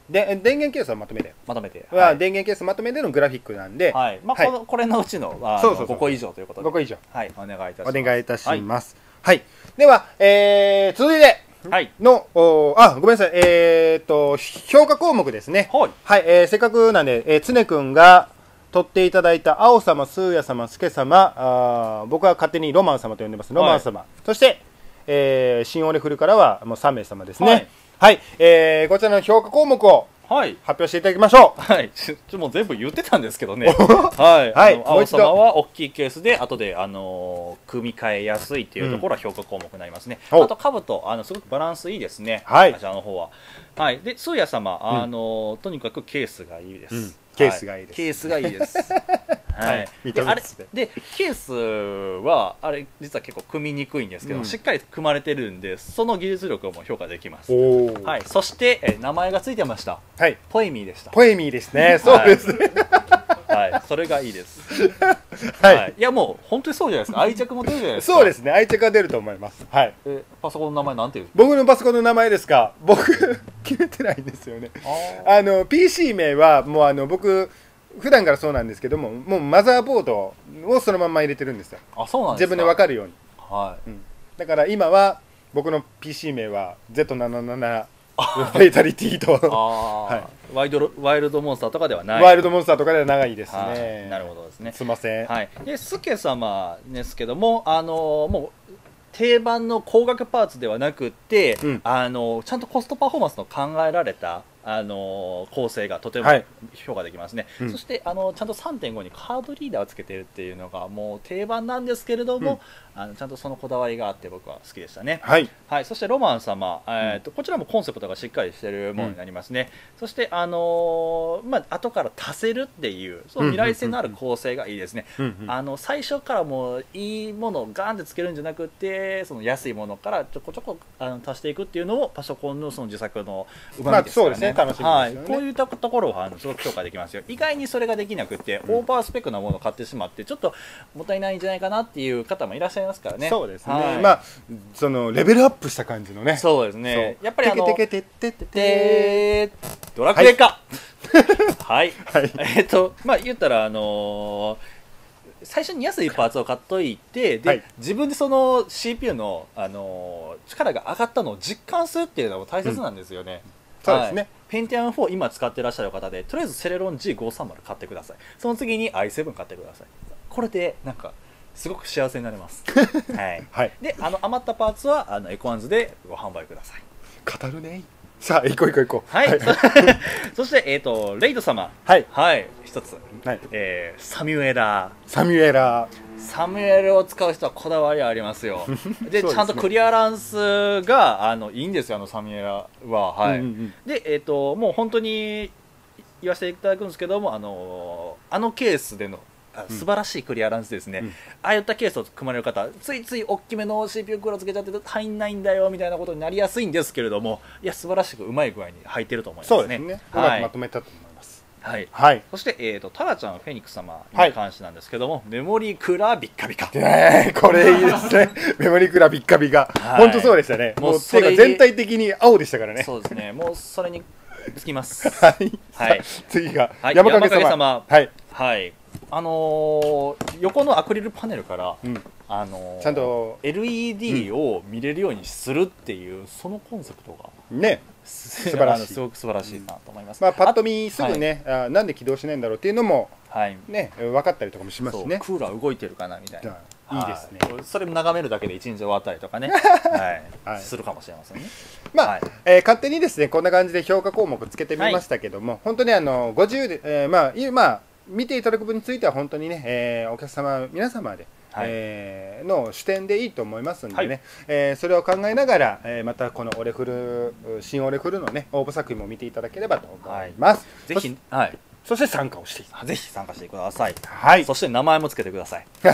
で電源ケースはまとめてまとめて、 はい、電源ケースまとめてのグラフィックなんで、 はいまあ、はい、このこれのうちのあのごこ以上ということでごこ以上、 はい、お願いいたします。 お願いいたします。はい、はい、では、えー、続いての、はい、あごめんなさい、えー、っと評価項目ですね。はい、はい、えー、せっかくなんで、えー、常くんが取っていただいた青様、スーヤ様、スケ様、あ僕は勝手にロマン様と呼んでます。ロマン様、はい、そして、えー、新オレフルからはもうさん名様ですね。はい、はい、えー、こちらの評価項目を発表していただきましょう。 はい、ちょもう全部言ってたんですけどね。はい、はい、青様は大きいケースで後であのー、組み替えやすいっていうところは評価項目になりますね。うん、あと兜あのすごくバランスいいですね。はい、こちらの方は。はい、でスーヤ様あのー、とにかくケースがいいです。うんケースがいいです。 ケースがいいです。はい。で、あれでケースはあれ実は結構組みにくいんですけど、しっかり組まれてるんで、その技術力も評価できます。はい。そしてえ名前がついてました。はい。ポエミーでした。 ポエミーですね。そうですね。 はい。それがいいです。はい。いやもう本当にそうじゃないですか。愛着も出るじゃないですか。 そうですね。愛着が出ると思います。はい。 えパソコンの名前なんていう？ 僕のパソコンの名前ですか。僕決めてないんですよね。あの ピーシー 名はもうあの僕普段からそうなんですけども、もうマザーボードをそのまま入れてるんですよ。 あ、そうなんですか。 自分で分かるように。 はい。 うん、だから今は僕の ピーシー 名は ゼットなななな フェイタリティとはい、ワイドワイルドモンスターとかではない。 ワイルドモンスターとかでは長いですね。はい、 なるほどですね。 すいません。 はい。でスケ様ですけども、あのー、もう定番の高額パーツではなくって、うん、あのー、ちゃんとコストパフォーマンスの考えられたあの構成がとても評価できますね。はい、そしてあのちゃんと さんてんご にカードリーダーをつけているっていうのがもう定番なんですけれども、うん、あのちゃんとそのこだわりがあって僕は好きでしたね。はい、はい、そしてロマン様、えーと、こちらもコンセプトがしっかりしているものになりますね。うん、そしてあのー、まあ後から足せるっていうその未来性のある構成がいいですね。あの最初からもういいものをガンってつけるんじゃなくて、その安いものからちょこちょこあの足していくっていうのをパソコンのその自作のうまみですからね。楽しみですよね。はい、こういったところはあのすごく評価できますよ。意外にそれができなくて、うん、オーバースペックなものを買ってしまってちょっともったいないんじゃないかなっていう方もいらっしゃいますからね。 そうですね。はい、まあそのレベルアップした感じのね。 そうですね。やっぱりあのテケテケテテテドラクエか。はい。はい、えっとまあ言ったらあのー最初に安いパーツを買っといてで、はい、自分でその シーピーユー の、あのー、力が上がったのを実感するっていうのも大切なんですよね。うん、そうですね。ペンティアムフォー今使ってらっしゃる方でとりあえずセレロン ジーごひゃくさんじゅう 買ってください。その次に アイセブン 買ってください。これでなんかすごく幸せになれます。はい、はい、であの余ったパーツはあのエコワンズでご販売ください。 語るね。さあ行こう行こう行こう。 はい、はい、そして、えーと、レイド様はい、はい、一つ、はいえー、サミュエラーサミュエラーサミュエルを使う人はこだわりありますよ。で、ね、ちゃんとクリアランスがあのいいんですよ、あのサミュエラーは。はい、うんうん、で、えーと、もう本当に言わせていただくんですけども、あのあのケースでの素晴らしいクリアランスですね。うん、ああいったケースを組まれる方、ついつい大きめの シーピーユー クロつけちゃって入んないんだよみたいなことになりやすいんですけれども、いや素晴らしくうまい具合に入ってると思いますね。 そうですね。うまくまとめたと思います。 はい。はい、そしてえっ、ー、とタラちゃんフェニックス様に関してなんですけども、はい、メモリークーラービッカビカ。 えー、これいいですね。メモリークーラービッカビカ。本当そうでしたね。もう手が全体的に青でしたからね。 そうですね。もうそれにつきます。 はい。はい。次が、 はい、山影様。様はい。はい。あのー、横のアクリルパネルから、うんあのー、 ちゃんとエルイーディー を見れるようにするっていう、うん、そのコンセプトがね素晴らしいすごく素晴らしいなと思います。 まあ、パッと見すぐね、はい、あなんで起動しないんだろうっていうのも、はいね、分かったりとかもしますしね。 クーラー動いてるかなみたいな。 いいですね。 それも眺めるだけで一日終わったりとかね、はいはい、するかもしれませんね。 まあ、はいえー、勝手にですねこんな感じで評価項目つけてみましたけども、はい、本当にあのご自由で、えー、まあまあ見ていただく分については本当にね、えー、お客様皆様で、はいえー、の視点でいいと思いますんでね、はいえー、それを考えながら、えー、またこのオレフル新オレフルのね応募作品も見ていただければと思います。 はい、ぜひはいそして参加をしてぜひ参加してください。 はい。 そして名前もつけてください。 はい。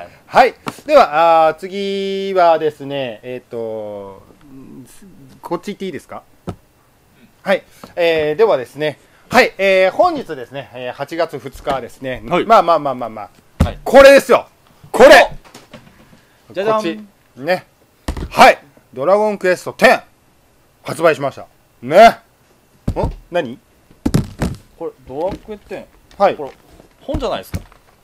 はい。ではあ次はですねえっ、ー、とこっち行っていいですか。はい。えー、ではですねはい、えー、本日ですね、えー、はちがつふつかですね、はい、まあまあまあまあまあ、はい、これですよこれじゃじゃんこっちねはいドラゴンクエストテン発売しましたねん何これドラクエテン、 はい、 これ本じゃないですか。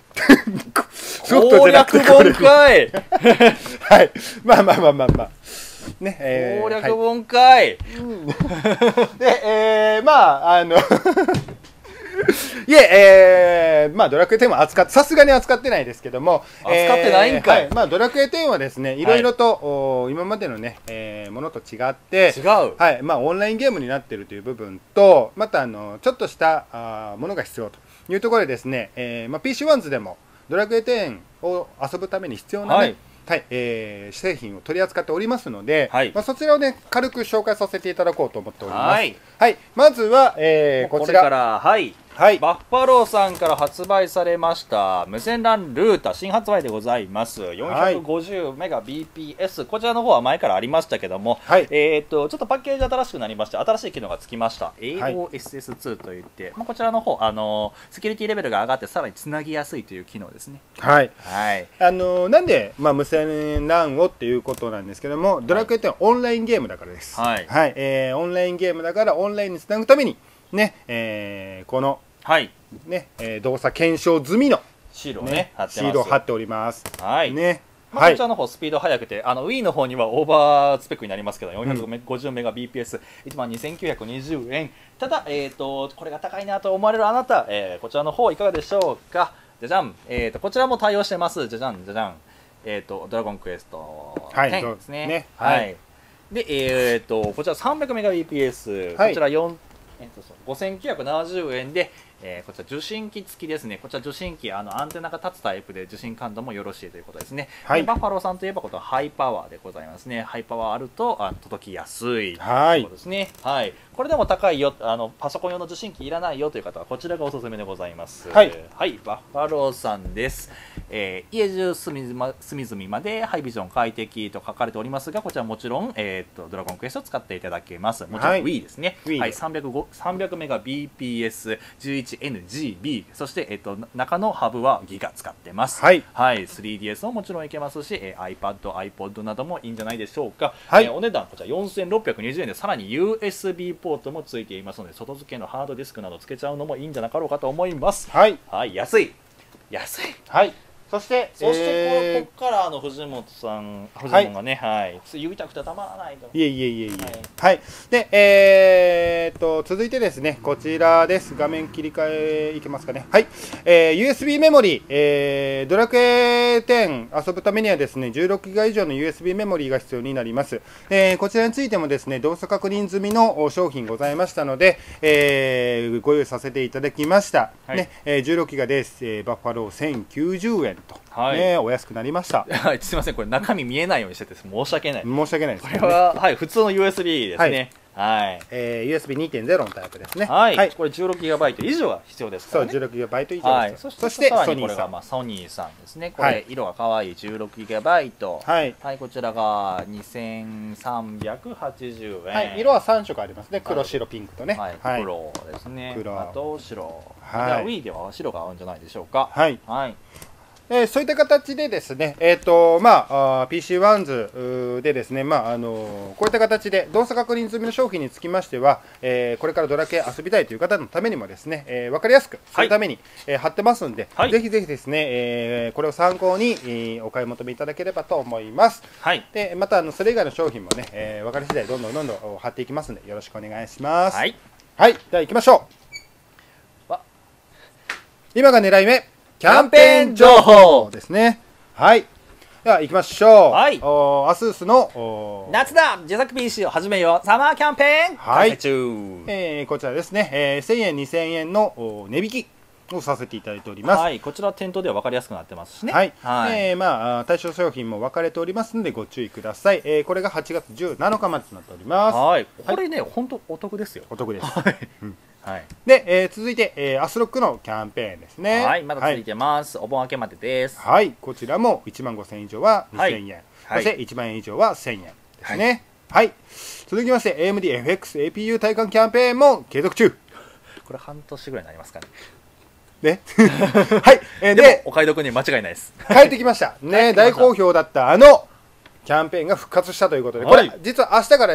攻略本かいはい、まあまあまあまあまあね、えー、 攻略本かい、 はい、で、えー、まああのいえ、えー、まあドラクエテンは扱っさすがに扱ってないですけども、 扱ってないんかい、 えーはい、まあドラクエテンはですね、いろいろと、はい、今までのね、えー、ものと違って違う、 はい、まあオンラインゲームになっているという部分と、またあのちょっとしたあものが必要というところでですね、えー、まあ ピーシーワンズでもドラクエテンを遊ぶために必要なね、はいはい、えー、製品を取り扱っておりますので、はい、まあ、そちらをね軽く紹介させていただこうと思っております。はい、はい、まずは、えー、こちらこれからはいはい、バッファローさんから発売されました無線 ラン ルータ新発売でございます。 よんひゃくごじゅうメガビーピーエス、はい、こちらの方は前からありましたけども、はい、えー、とちょっとパッケージ新しくなりまして新しい機能がつきました。 エーオーエスエスツー といって、まあ、こちらの方あのー、セキュリティレベルが上がってさらにつなぎやすいという機能ですね。 はい、はい、あのー、なんで、まあ、無線 ラン をっていうことなんですけども、ドラクエってオンラインゲームだからです。はい、はい、えー、オンラインゲームだからオンラインにつなぐためにね、えー、このはいね、えー、動作検証済みのシールをね、ね貼ってます。 シールを貼っております。 はいね、 まあ、こちらの方スピード速くて、あの Wii の方にはオーバースペックになりますけど、よんひゃくごじゅうメガビーピーエス、いちまんにせんきゅうひゃくにじゅうえん。ただ、えーと、これが高いなと思われるあなた、えー、こちらの方いかがでしょうか。じゃじゃん、えーと、こちらも対応してます。じゃじゃん、じゃじゃん。えーと、ドラゴンクエストテンですね。ね、はい。で、えーと、こちらさんびゃくメガビーピーエス、はい、こちらよん、えーと、ごせんきゅうひゃくななじゅうえんで、えー、こちら受信機付きですね。こちら受信機、あのアンテナが立つタイプで受信感度もよろしいということですね。はい、バッファローさんといえばこのハイパワーでございますね。ハイパワーあるとあ届きやすいということですね。はい。これでも高いよ、あのパソコン用の受信機いらないよという方はこちらがおすすめでございます。はい。はい、バッファローさんです。えー、家中隅々隅々までハイビジョン快適と書かれておりますが、こちらもちろん、えー、とドラゴンクエストを使っていただけます。もちろん Wii ですね。はい、さんびゃくメガビーピーエス、じゅういちエヌジービー、そして、えー、と中のハブはギガ使ってます。はい。はい、スリーディーエス ももちろんいけますし、えー、iPad、iPod などもいいんじゃないでしょうか。はい。えー、お値段こちらよんせんろっぴゃくにじゅうえんで、さらに ユーエスビー ポートもついていますので、外付けのハードディスクなどつけちゃうのもいいんじゃなかろうかと思います。はい。はい、安い。安い。はい。そして、そして、えー、ここからあの藤本さん、藤本がね、はい、言いたくてたまらないと。 いえいえいえいえ。はい。はい、で、えー、っと、続いてですね、こちらです。画面切り替えいけますかね。はい。えー、ユーエスビー メモリー、えー、ドラクエテン遊ぶためにはですね、じゅうろくギガ以上の ユーエスビー メモリーが必要になります。えー、こちらについてもですね、動作確認済みの商品ございましたので、えー、ご用意させていただきました。はい、ね、えー、じゅうろくギガです。えー、バッファローせんきゅうじゅうえんと。はい、ね、お安くなりました。 はい、すみません、これ中身見えないようにしてて申し訳ない。 申し訳ないです、 ね。これは、はい、普通の ユーエスビー ですね。はい。はい、 えー、ユーエスビーにてんゼロ のタイプですね。 はい。はい、これ じゅうろくギガバイト 以上は必要ですからね。 そう、じゅうろくギガバイト 以上です。はい、 そして、そしてソニーさん。これがまあソニーさんですね。これ、色が可愛い じゅうろくギガバイト。はい。はい、こちらがにせんさんびゃくはちじゅうえん。はい、 色はさん色ありますね。黒、白、ピンクとね。 はい。黒ですね。黒。あと白。はい。Wii では白が合うんじゃないでしょうか。はい。はい。 えー、そういった形でですね、えーとまあ、ピーシーワンズ でですね、まああのー、こういった形で動作確認済みの商品につきましては、えー、これからドラケ遊びたいという方のためにもですね、えー、分かりやすくするために、はい、えー、貼ってますんで、はい、ぜひぜひですね、えー、これを参考に、えー、お買い求めいただければと思います。はい、でまたあのそれ以外の商品もね、えー、分かり次第どんどんどんどん貼っていきますのでよろしくお願いします。はい、はい、では行きましょう。今が狙い目キャンペーン情報ですね。はい。では行きましょう。はい。おアスースの夏だ自作 ピーシー を始めようサマーキャンペーン開催中。 えー、こちらですね、えー、せんえんにせんえんの値引きをさせていただいております。 はい。こちら店頭では分かりやすくなってますしね。 はい。はい、えー、まあ対象商品も分かれておりますのでご注意ください。えー、これがはちがつじゅうなのかまでとなっております。 はい。これね、本当お得ですよ。 お得です。 はい。 うんはい、で、えー、続いて、えー、アスロックのキャンペーンですね。 はい、まだ続いてます。はい、お盆明けまでです。 はい、こちらもいちまんごせんえん以上はにせんえん、はい、そしていちまんえん以上はせんえんですね。はい、はい、続きまして エーエムディーエフエックスエーピーユー 体感キャンペーンも継続中。 これ半年ぐらいになりますかね。 ね、はい、えー、で、 でお買い得に間違いないです。 帰ってきました。ね、大好評だったあのキャンペーンが復活したということで、これ、はい、実は明日からです。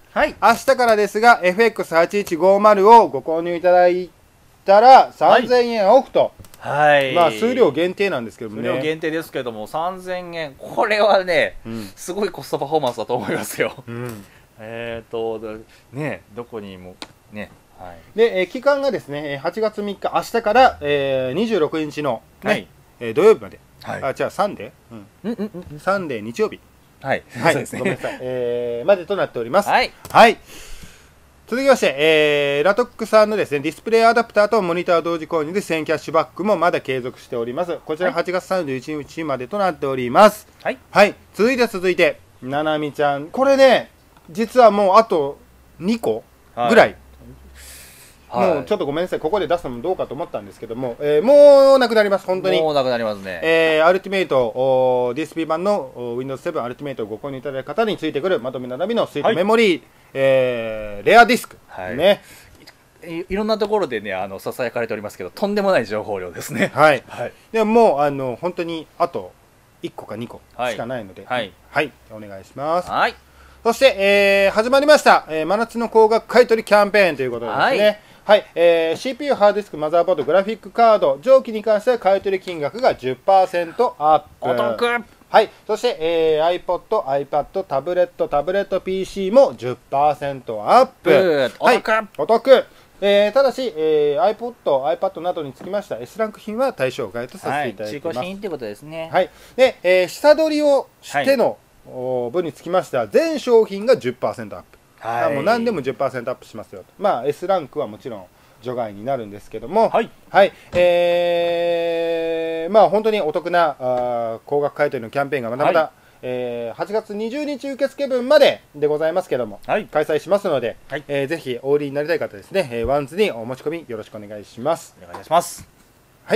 はい、明日からですが エフエックスはちいちごまる をご購入いただいたらさんぜんえんオフと、 はい、 まあ数量限定なんですけどもね、 数量限定ですけどもさんぜんえん、これはね、うん、すごいコストパフォーマンスだと思いますよ。うん、えっとね、どこにもね、はい、で、えー、期間がですねはちがつみっか、明日から、えー、にじゅうろくにちの、ね、はい、えー、土曜日まで、はい、あ、じゃあサンデー、うんうんうん、サンデー日曜日、はい、はい、そうですね、ごめんなさい、えー、までとなっております。はい、はい、続きまして、えー、ラトックさんのですね、ディスプレイアダプターとモニター同時購入でせんキャッシュバックもまだ継続しております。こちらはちがつさんじゅういちにちまでとなっております。はい。はい。続いて続いて、ななみちゃん。これね、実はもうあとにこぐらい。はい、もうちょっとごめんなさい、ここで出すのもどうかと思ったんですけども、えー、もうなくなります、本当に。もうなくなりますね。 えー、アルティメイト、ディーエスピー 版の ウィンドウズセブン アルティメイトをご購入いただいた方についてくるまとめ並びのスイートメモリー、はい、えー、レアディスク、はい、ね。 い, いろんなところでね、あのささやかれておりますけど、とんでもない情報量ですね。 はい。はい、でももうあの本当にあといっこかにこしかないので、はい、はい、お願いします。はい。そして、えー、始まりました、えー、真夏の高額買取キャンペーンということでですね。はいはい、えー、シーピーユー、ハードディスク、マザーボード、グラフィックカード、上記に関しては買取金額が じゅっパーセント アップ。 お得。 はい、そして、えー、iPod、iPad、タブレット、タブレット ピーシー も じゅっパーセント アップ。 お得。はい、 お得。えー、ただし、えー、iPod、iPad などにつきました S ランク品は対象外とさせていただきます。 はい、中古品ということですね。 はい。で、えー、下取りをしての、はい、分につきましては、全商品が じゅっパーセント アップ。はい、もう何でも じゅっパーセント アップしますよと。まあ、S ランクはもちろん除外になるんですけども、はい、はい、えー、まあ本当にお得なあ高額買い取りのキャンペーンがまだまだ、はい、えー、はちがつにじゅうにち受付分まででございますけども、はい、開催しますので、はい、えー、ぜひお売りになりたい方ですね、えー、ワンズにお持ち込みよろしくお願いします。 お願いします。 はい。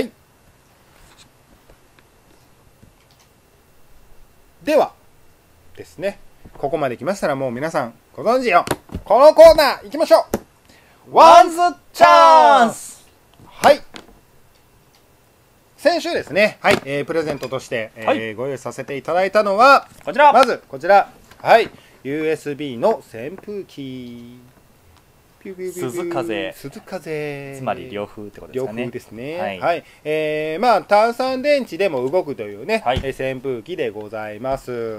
ではですね、ここまで来ましたらもう皆さんご存知よ、このコーナー行きましょう。ワンズチャンス。はい。先週ですね、はい、えー、プレゼントとして、えーはい、ご用意させていただいたのは、こちら。まず、こちら。はい。ユーエスビー の扇風機。 ピュピュピュピュ鈴風。 鈴風。 つまり涼風ってことですかね。 涼風ですね。はい。はい、えー、まあ、単三電池でも動くというね、はい、扇風機でございます。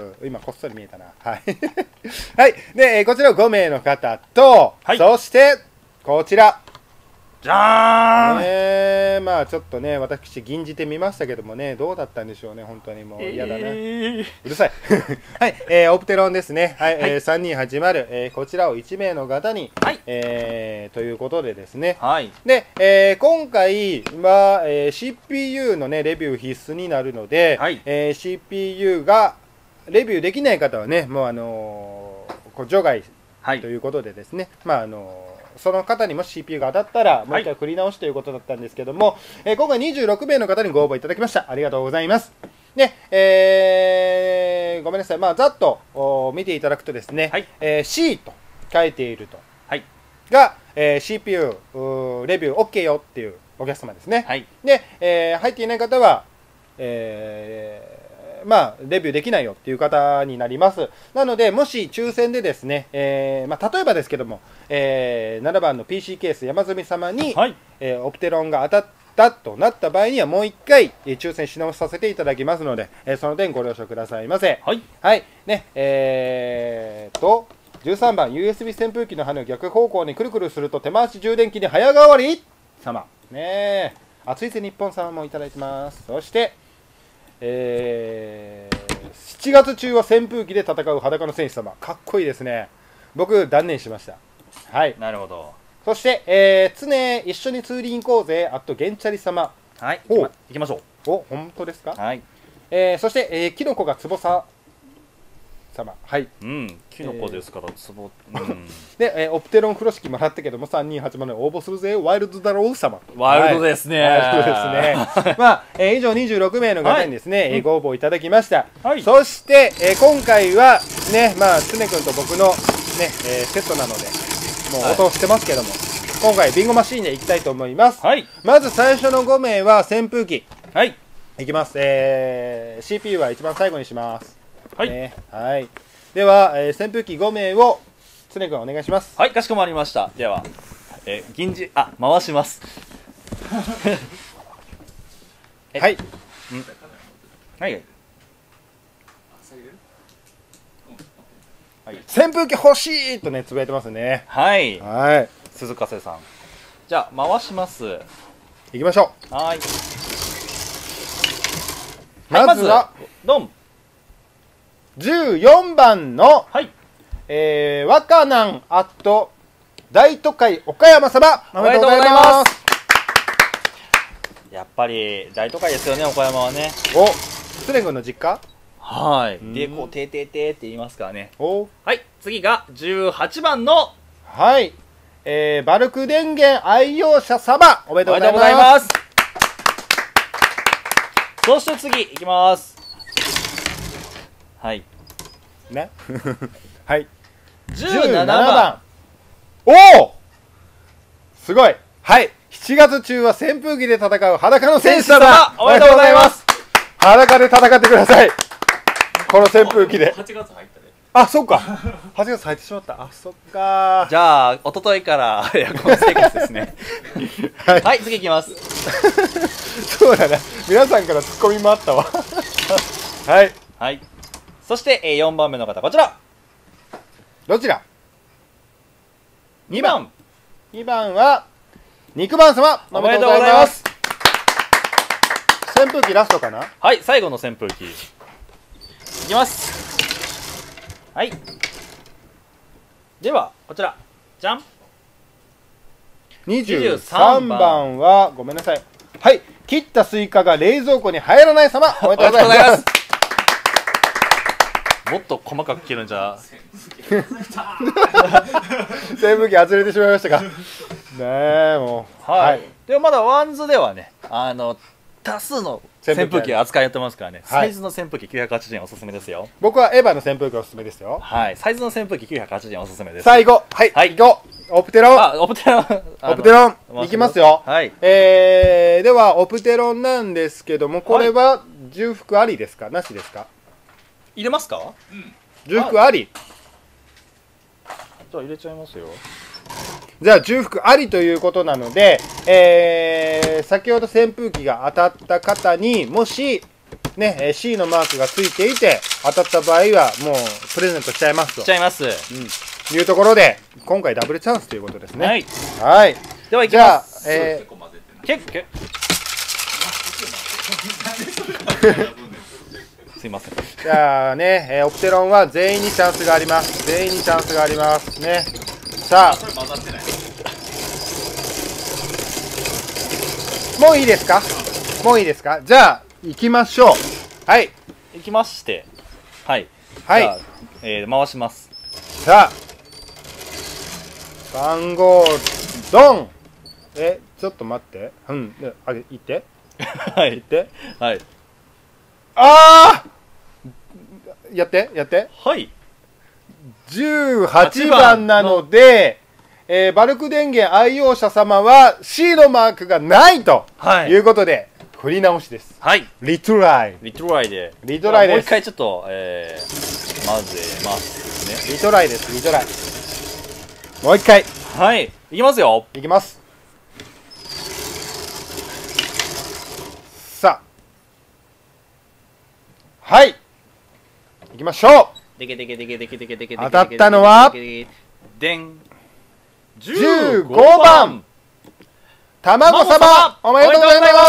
今、こっそり見えたな。はい。はい。で、こちらごめいの方と、はい、そして、こちら。 じゃーん、 えー、まあちょっとね、私、吟じてみましたけどもね、どうだったんでしょうね、本当にもう嫌だね。えー、うるさい。はい、えー、オプテロンですね。はい、はい、えー、さんにーはちまる、えー、こちらをいちめいの方に、はい、えー、ということでですね。はい。で、えー、今回は、えー、シーピーユー のね、レビュー必須になるので、はい、えー、シーピーユー がレビューできない方はね、もうあのー、こう除外ということでですね、はい、まああのー、その方にも シーピーユー が当たったらもう一回振り直しということだったんですけども、はい、えー、今回にじゅうろくめいの方にご応募いただきました。ありがとうございます。で、えー、ごめんなさい、まあ、ざっと見ていただくとですね、はい、えー、C と書いていると、はい、が、えー、シーピーユー レビュー OK よっていうお客様ですね。はい、で、えー、入っていない方は、えーまあ、レビューできないよっていう方になります。なので、もし抽選でですね、えーまあ、例えばですけども、えー、ななばんの ピーシー ケース山積様に、はい、えー、オプテロンが当たったとなった場合にはもういっかい、えー、抽選し直しさせていただきますので、えー、その点ご了承くださいませ。はい。はい。ね、えーと、じゅうさんばん ユーエスビー 扇風機の羽を逆方向にくるくるすると手回し充電器に早変わり様。ねえ。熱いぜ日本様もいただいてます。そして、えー、しちがつ中は扇風機で戦う裸の戦士様、かっこいいですね。僕断念しました。はい。 なるほど。 そして、えー、常一緒にツーリング行こうぜ、あとゲンチャリ様。 はい。行きましょう。お、本当ですか。 はい。 えー、そして、えー、キノコが翼様。はい。 うん。キノコですから、つぼ。うん。 で、えー、オプテロン風呂敷もらったけども、さんにーはちまる応募するぜ、ワイルドだろう様。 ワイルドですね。 ワイルドですね。まあ、えー、以上にじゅうろくめいの方にですね、はい、ご応募いただきました。はい。そして、えー、今回は、ね、まあ、常君と僕の、ね、えー、セットなので、もう音してますけども、はい、今回、ビンゴマシーンでいきたいと思います。はい。まず最初のごめいは扇風機。はい。いきます。えー、シーピーユー は一番最後にします。はい。ね、はい。では、えー、扇風機ごめいをスネ君お願いします。 はい、かしこまりました。では、えー、銀次、あ、回します。 はい。うん。 はい。 はい、扇風機欲しいとねつぶやいてますね。 はい。 はい。 鈴鹿瀬さん。じゃあ回します。行きましょう。はい。 まずはドン。 じゅうよんばんの、 はい。 えー、若南アット大都会岡山様、 おめでとうございます。やっぱり大都会ですよね、岡山はね。 お、スネ君の実家。 はい。で、こう、てーてーてーって言いますからね。 お。 はい。次がじゅうはちばんの。 はい。えー、バルク電源愛用者様、おめでとうございます。おめでとうございます。 そして次、いきます。はい。 ね。はい。 じゅうななばん。 おおすごい。はい。しちがつ中は扇風機で戦う裸の戦士様、 おめでとうございます。 裸で戦ってください。この扇風機で。 はちがつ入ったね。 あ、そっか。はちがつ入ってしまった。あ、そっか。 じゃあ、一昨日からエアコン生活ですね。はい、はい、次いきます。 そうだね。皆さんからツッコミもあったわ。はい。 はい。そして、えー、よんばんめの方、こちら。 どちら ? にばん。 にばんは、肉まん様、 おめでとうございます。 扇風機ラストかな。 はい、最後の扇風機。いきます。はい。では、こちら。じゃん。 にじゅうさんばんは、ごめんなさい。はい。切ったスイカが冷蔵庫に入らない様、おめでとうございます。 もっと細かく切るんじゃ。 扇風機外れてしまいましたか。ねえ、もう。はい。でもまだワンズではね、あの、多数の扇風機扱いやってますからね、サイズの扇風機きゅうひゃくはちじゅうえんおすすめですよ。 僕はエヴァの扇風機おすすめですよ。 はい。サイズの扇風機きゅうひゃくはちじゅうえんおすすめです。 最後、はい、はい、行こう。オプテロン。 あ、オプテロン。 オプテロン。いきますよ。 はい。 えー、では、オプテロンなんですけども、これは重複ありですか、なしですか。 入れますか。 うん。 重複あり。 じゃあ入れちゃいますよ。 じゃあ重複ありということなので、えー、先ほど扇風機が当たった方にもしね シー のマークがついていて当たった場合はもうプレゼントしちゃいますとしちゃいます、うん、 いうところで今回ダブルチャンスということですね。 はい、 はい、 ではいきます。 じゃあ、えー、結構すいません。 じゃあね、えー、オプテロンは全員にチャンスがあります。全員にチャンスがありますね。さあ、もういいですか。もういいですか。じゃあ行きましょう。はい。 行きまして、はい。 はい。 えー、回します。 さあ、番号ドン。え、ちょっと待って。うん、あげ、言って。 はい。 言って。 はい。 ああ。やって、やって。 はい。 じゅうはちばんなので、えー、バルク電源愛用者様は シー のマークがないということで、はい、振り直しです。 はい。 リトライ。 リトライで。 リトライです。 もう一回ちょっと、えー、混ぜますね。 リトライです、リトライ。もう一回。 はい。いきますよ。 いきます。さあ。はい。いきましょう。 でけでけでけでけでけでけ当たったのはでんじゅうごばんたまご様、おめでとうございます。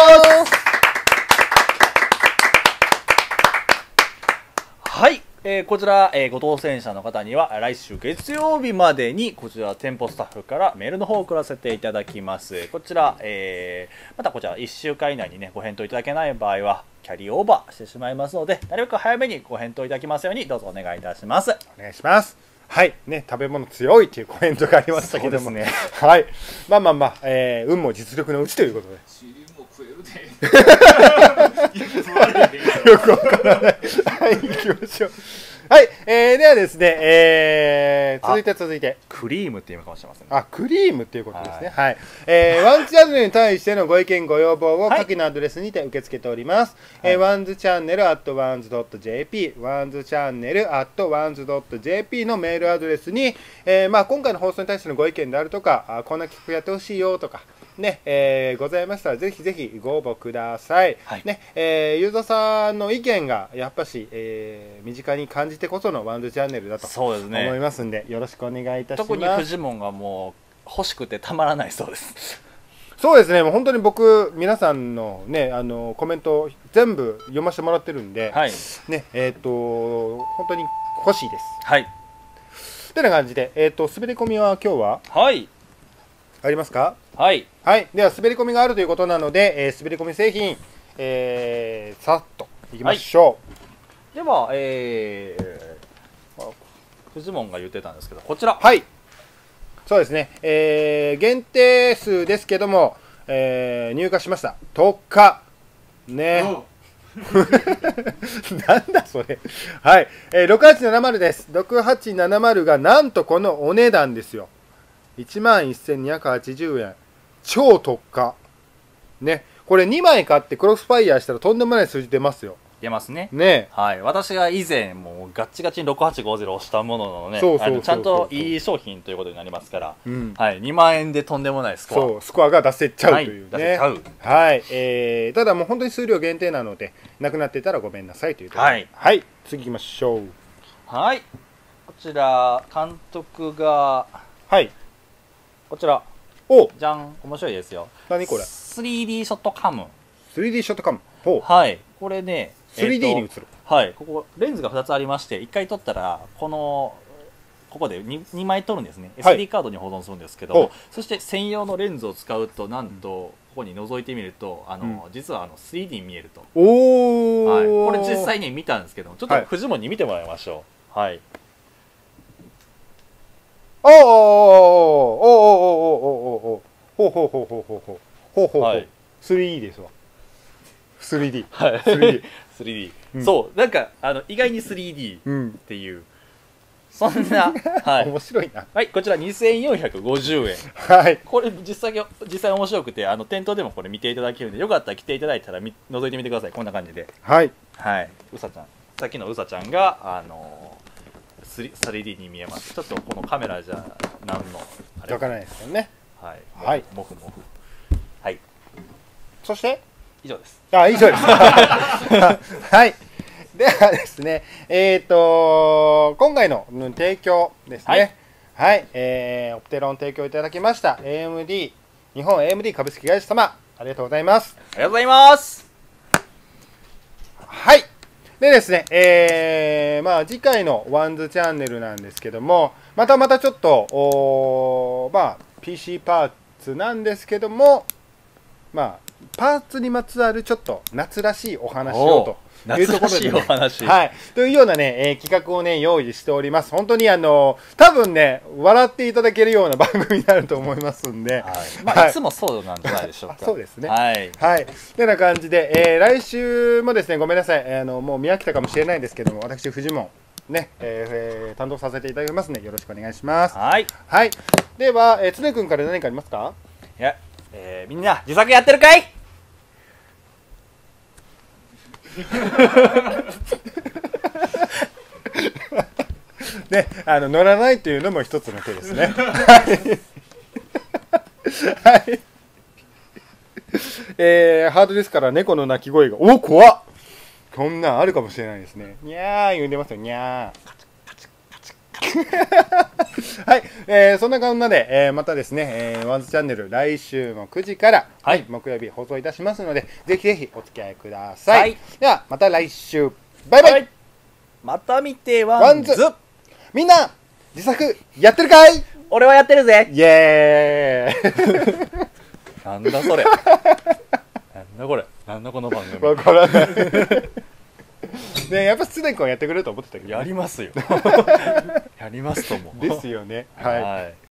はい、えー、こちら、えー、ご当選者の方には来週月曜日までにこちら店舗スタッフからメールの方を送らせていただきます。こちら、えー、またこちらいっしゅうかん以内にねご返答いただけない場合はキャリーオーバーしてしまいますので、なるべく早めにご返答いただきますようにどうぞお願いいたします。 お願いします。はいね、食べ物強いというコメントがありましたけどもね、 はい、まあまあまあ、えー、運も実力のうちということで。 尻も食えるで。 よくわからない。はい、行きましょう。 はい、えー、ではですね、えー、続いて続いて。 クリームっていうのかもしれませんね。 あ、クリームっていうことですね。はい。はい、えー、ワンズチャンネルに対してのご意見、ご要望を下記のアドレスにて受け付けております。はい、えー、ワンズチャンネルアットワンズドットジェーピー、ワンズチャンネルアットワンズドットジェーピー のメールアドレスに、えー、まあ今回の放送に対してのご意見であるとか、あこんな企画やってほしいよとか、ね、えー、ございましたらぜひぜひご応募ください。はい、ね、えー、ユーザーさんの意見がやっぱし、えー、身近に感じてこそのワンズチャンネルだと思いますんで、よろしくお願いいたします。 特にフジモンがもう欲しくてたまらないそうです。 そうですね、もう本当に僕皆さんのね、あのコメント全部読ませてもらってるんで、はい、ね、えっ、ー、と本当に欲しいです。はい。てな感じで、えっ、ー、と滑り込みは今日ははいありますか？はい。はい。では滑り込みがあるということなので、えー、滑り込み製品、えー、さっといきましょう。はい、 では、えー、フジモンが言ってたんですけど、こちら。 はい。そうですね。えー、限定数ですけども、えー、入荷しました。とおか。ね。なんだそれ。はい。えー、ろくはちななまるです。ろくはちななまるがなんとこのお値段ですよ。いちまんせんにひゃくはちじゅうえん。超特価。ね。これにまい買ってクロスファイヤーしたらとんでもない数字出ますよ。 出ますね。 ね。 はい。私が以前、もうガッチガチにろくはちごゼロを押したもののね、ちゃんといい商品ということになりますから、うん、はい。にまんえんでとんでもないスコア。 そう、スコアが出せちゃうというね。はい、出せちゃう。はい。えー、ただもう本当に数量限定なので、なくなってたらごめんなさいというところで。はい。はい。次行きましょう。 はい。こちら、監督が、はい。こちら。おじゃん。面白いですよ。 何これ ? スリーディー ショットカム。 スリーディー ショットカム。ほう。 はい。これね、 スリーディー に映る。 はい。ここ、レンズがふたつありまして、いっかい撮ったら、この、ここで 2, にまい撮るんですね。はい、エスディー カードに保存するんですけども、そして専用のレンズを使うと、なんと、ここに覗いてみると、あの、うん、実はあの スリーディー に見えると。おー、はい。これ実際に見たんですけども、ちょっとフジモンに見てもらいましょう。はい。 おーおーおーおーおーおーおーおーほうほうほうほうほうほうほうほうほう スリーディー ですわ スリーディーはい スリーディー スリーディー、うん、そうなんかあの意外に スリーディー っていう、うん、そんな、 はい、面白いな。 はい、こちらにせんよんひゃくごじゅうえん。はい。これ実際実際面白くて、あの店頭でもこれ見ていただけるんで、よかったら来ていただいたらみ覗いてみてください。こんな感じで。はい。はい。うさちゃん、さっきのうさちゃんがあのスリーディー に見えます。ちょっとこのカメラじゃ何のあれわからないですよね。 はい。はい。もふもふ。はい。 そして以上です。 あ、以上です。はい。ではですね、えっ、ー、と今回の提供ですね。はい。はい、えー、オプテロン提供いただきました エーエムディー 日本 エーエムディー 株式会社様、ありがとうございます。 ありがとうございます。 はい。でですね、えー、まあ次回のワンズチャンネルなんですけども、またまたちょっとおまあ ピーシー パーツなんですけども、まあパーツにまつわるちょっと夏らしいお話をと。いうところで、ね、はい、というようなね、えー、企画をね用意しております。本当にあの多分ね笑っていただけるような番組になると思いますんで、はい、 まあ、はい、いつもそうなんじゃないでしょうか。 そうですね。はい、はい、てな感じで、えー、来週もですねごめんなさい、えー、あのもう見飽きたかもしれないんですけども、私フジモンね、えー、担当させていただきますのでよろしくお願いします。はい、はい、では、えー、常君から何かありますか？ いや、えー、みんな自作やってるかい？ ね、あの乗らないというのも一つの手ですね。はい、はい、えー、ハードですから猫の鳴き声がお怖っ、こんなんあるかもしれないですね。にゃー言うんでますよ、にゃー。はい、えー、そんな感じで、えー、またですね、えー、ワンズチャンネル来週もくじから、はい、木曜日放送いたしますので、ぜひぜひお付き合いください。はい、ではまた来週、バイバイ、はい、 また見てワンズ。 みんな自作やってるかい？ 俺はやってるぜ。 イエーイ。 なんだそれ。なんだこれ。なんだこの番組。わからない。 ね、やっぱ常君はやってくれると思ってたけど、ね、 やりますよ。やりますとも。 ですよね。はい。はい、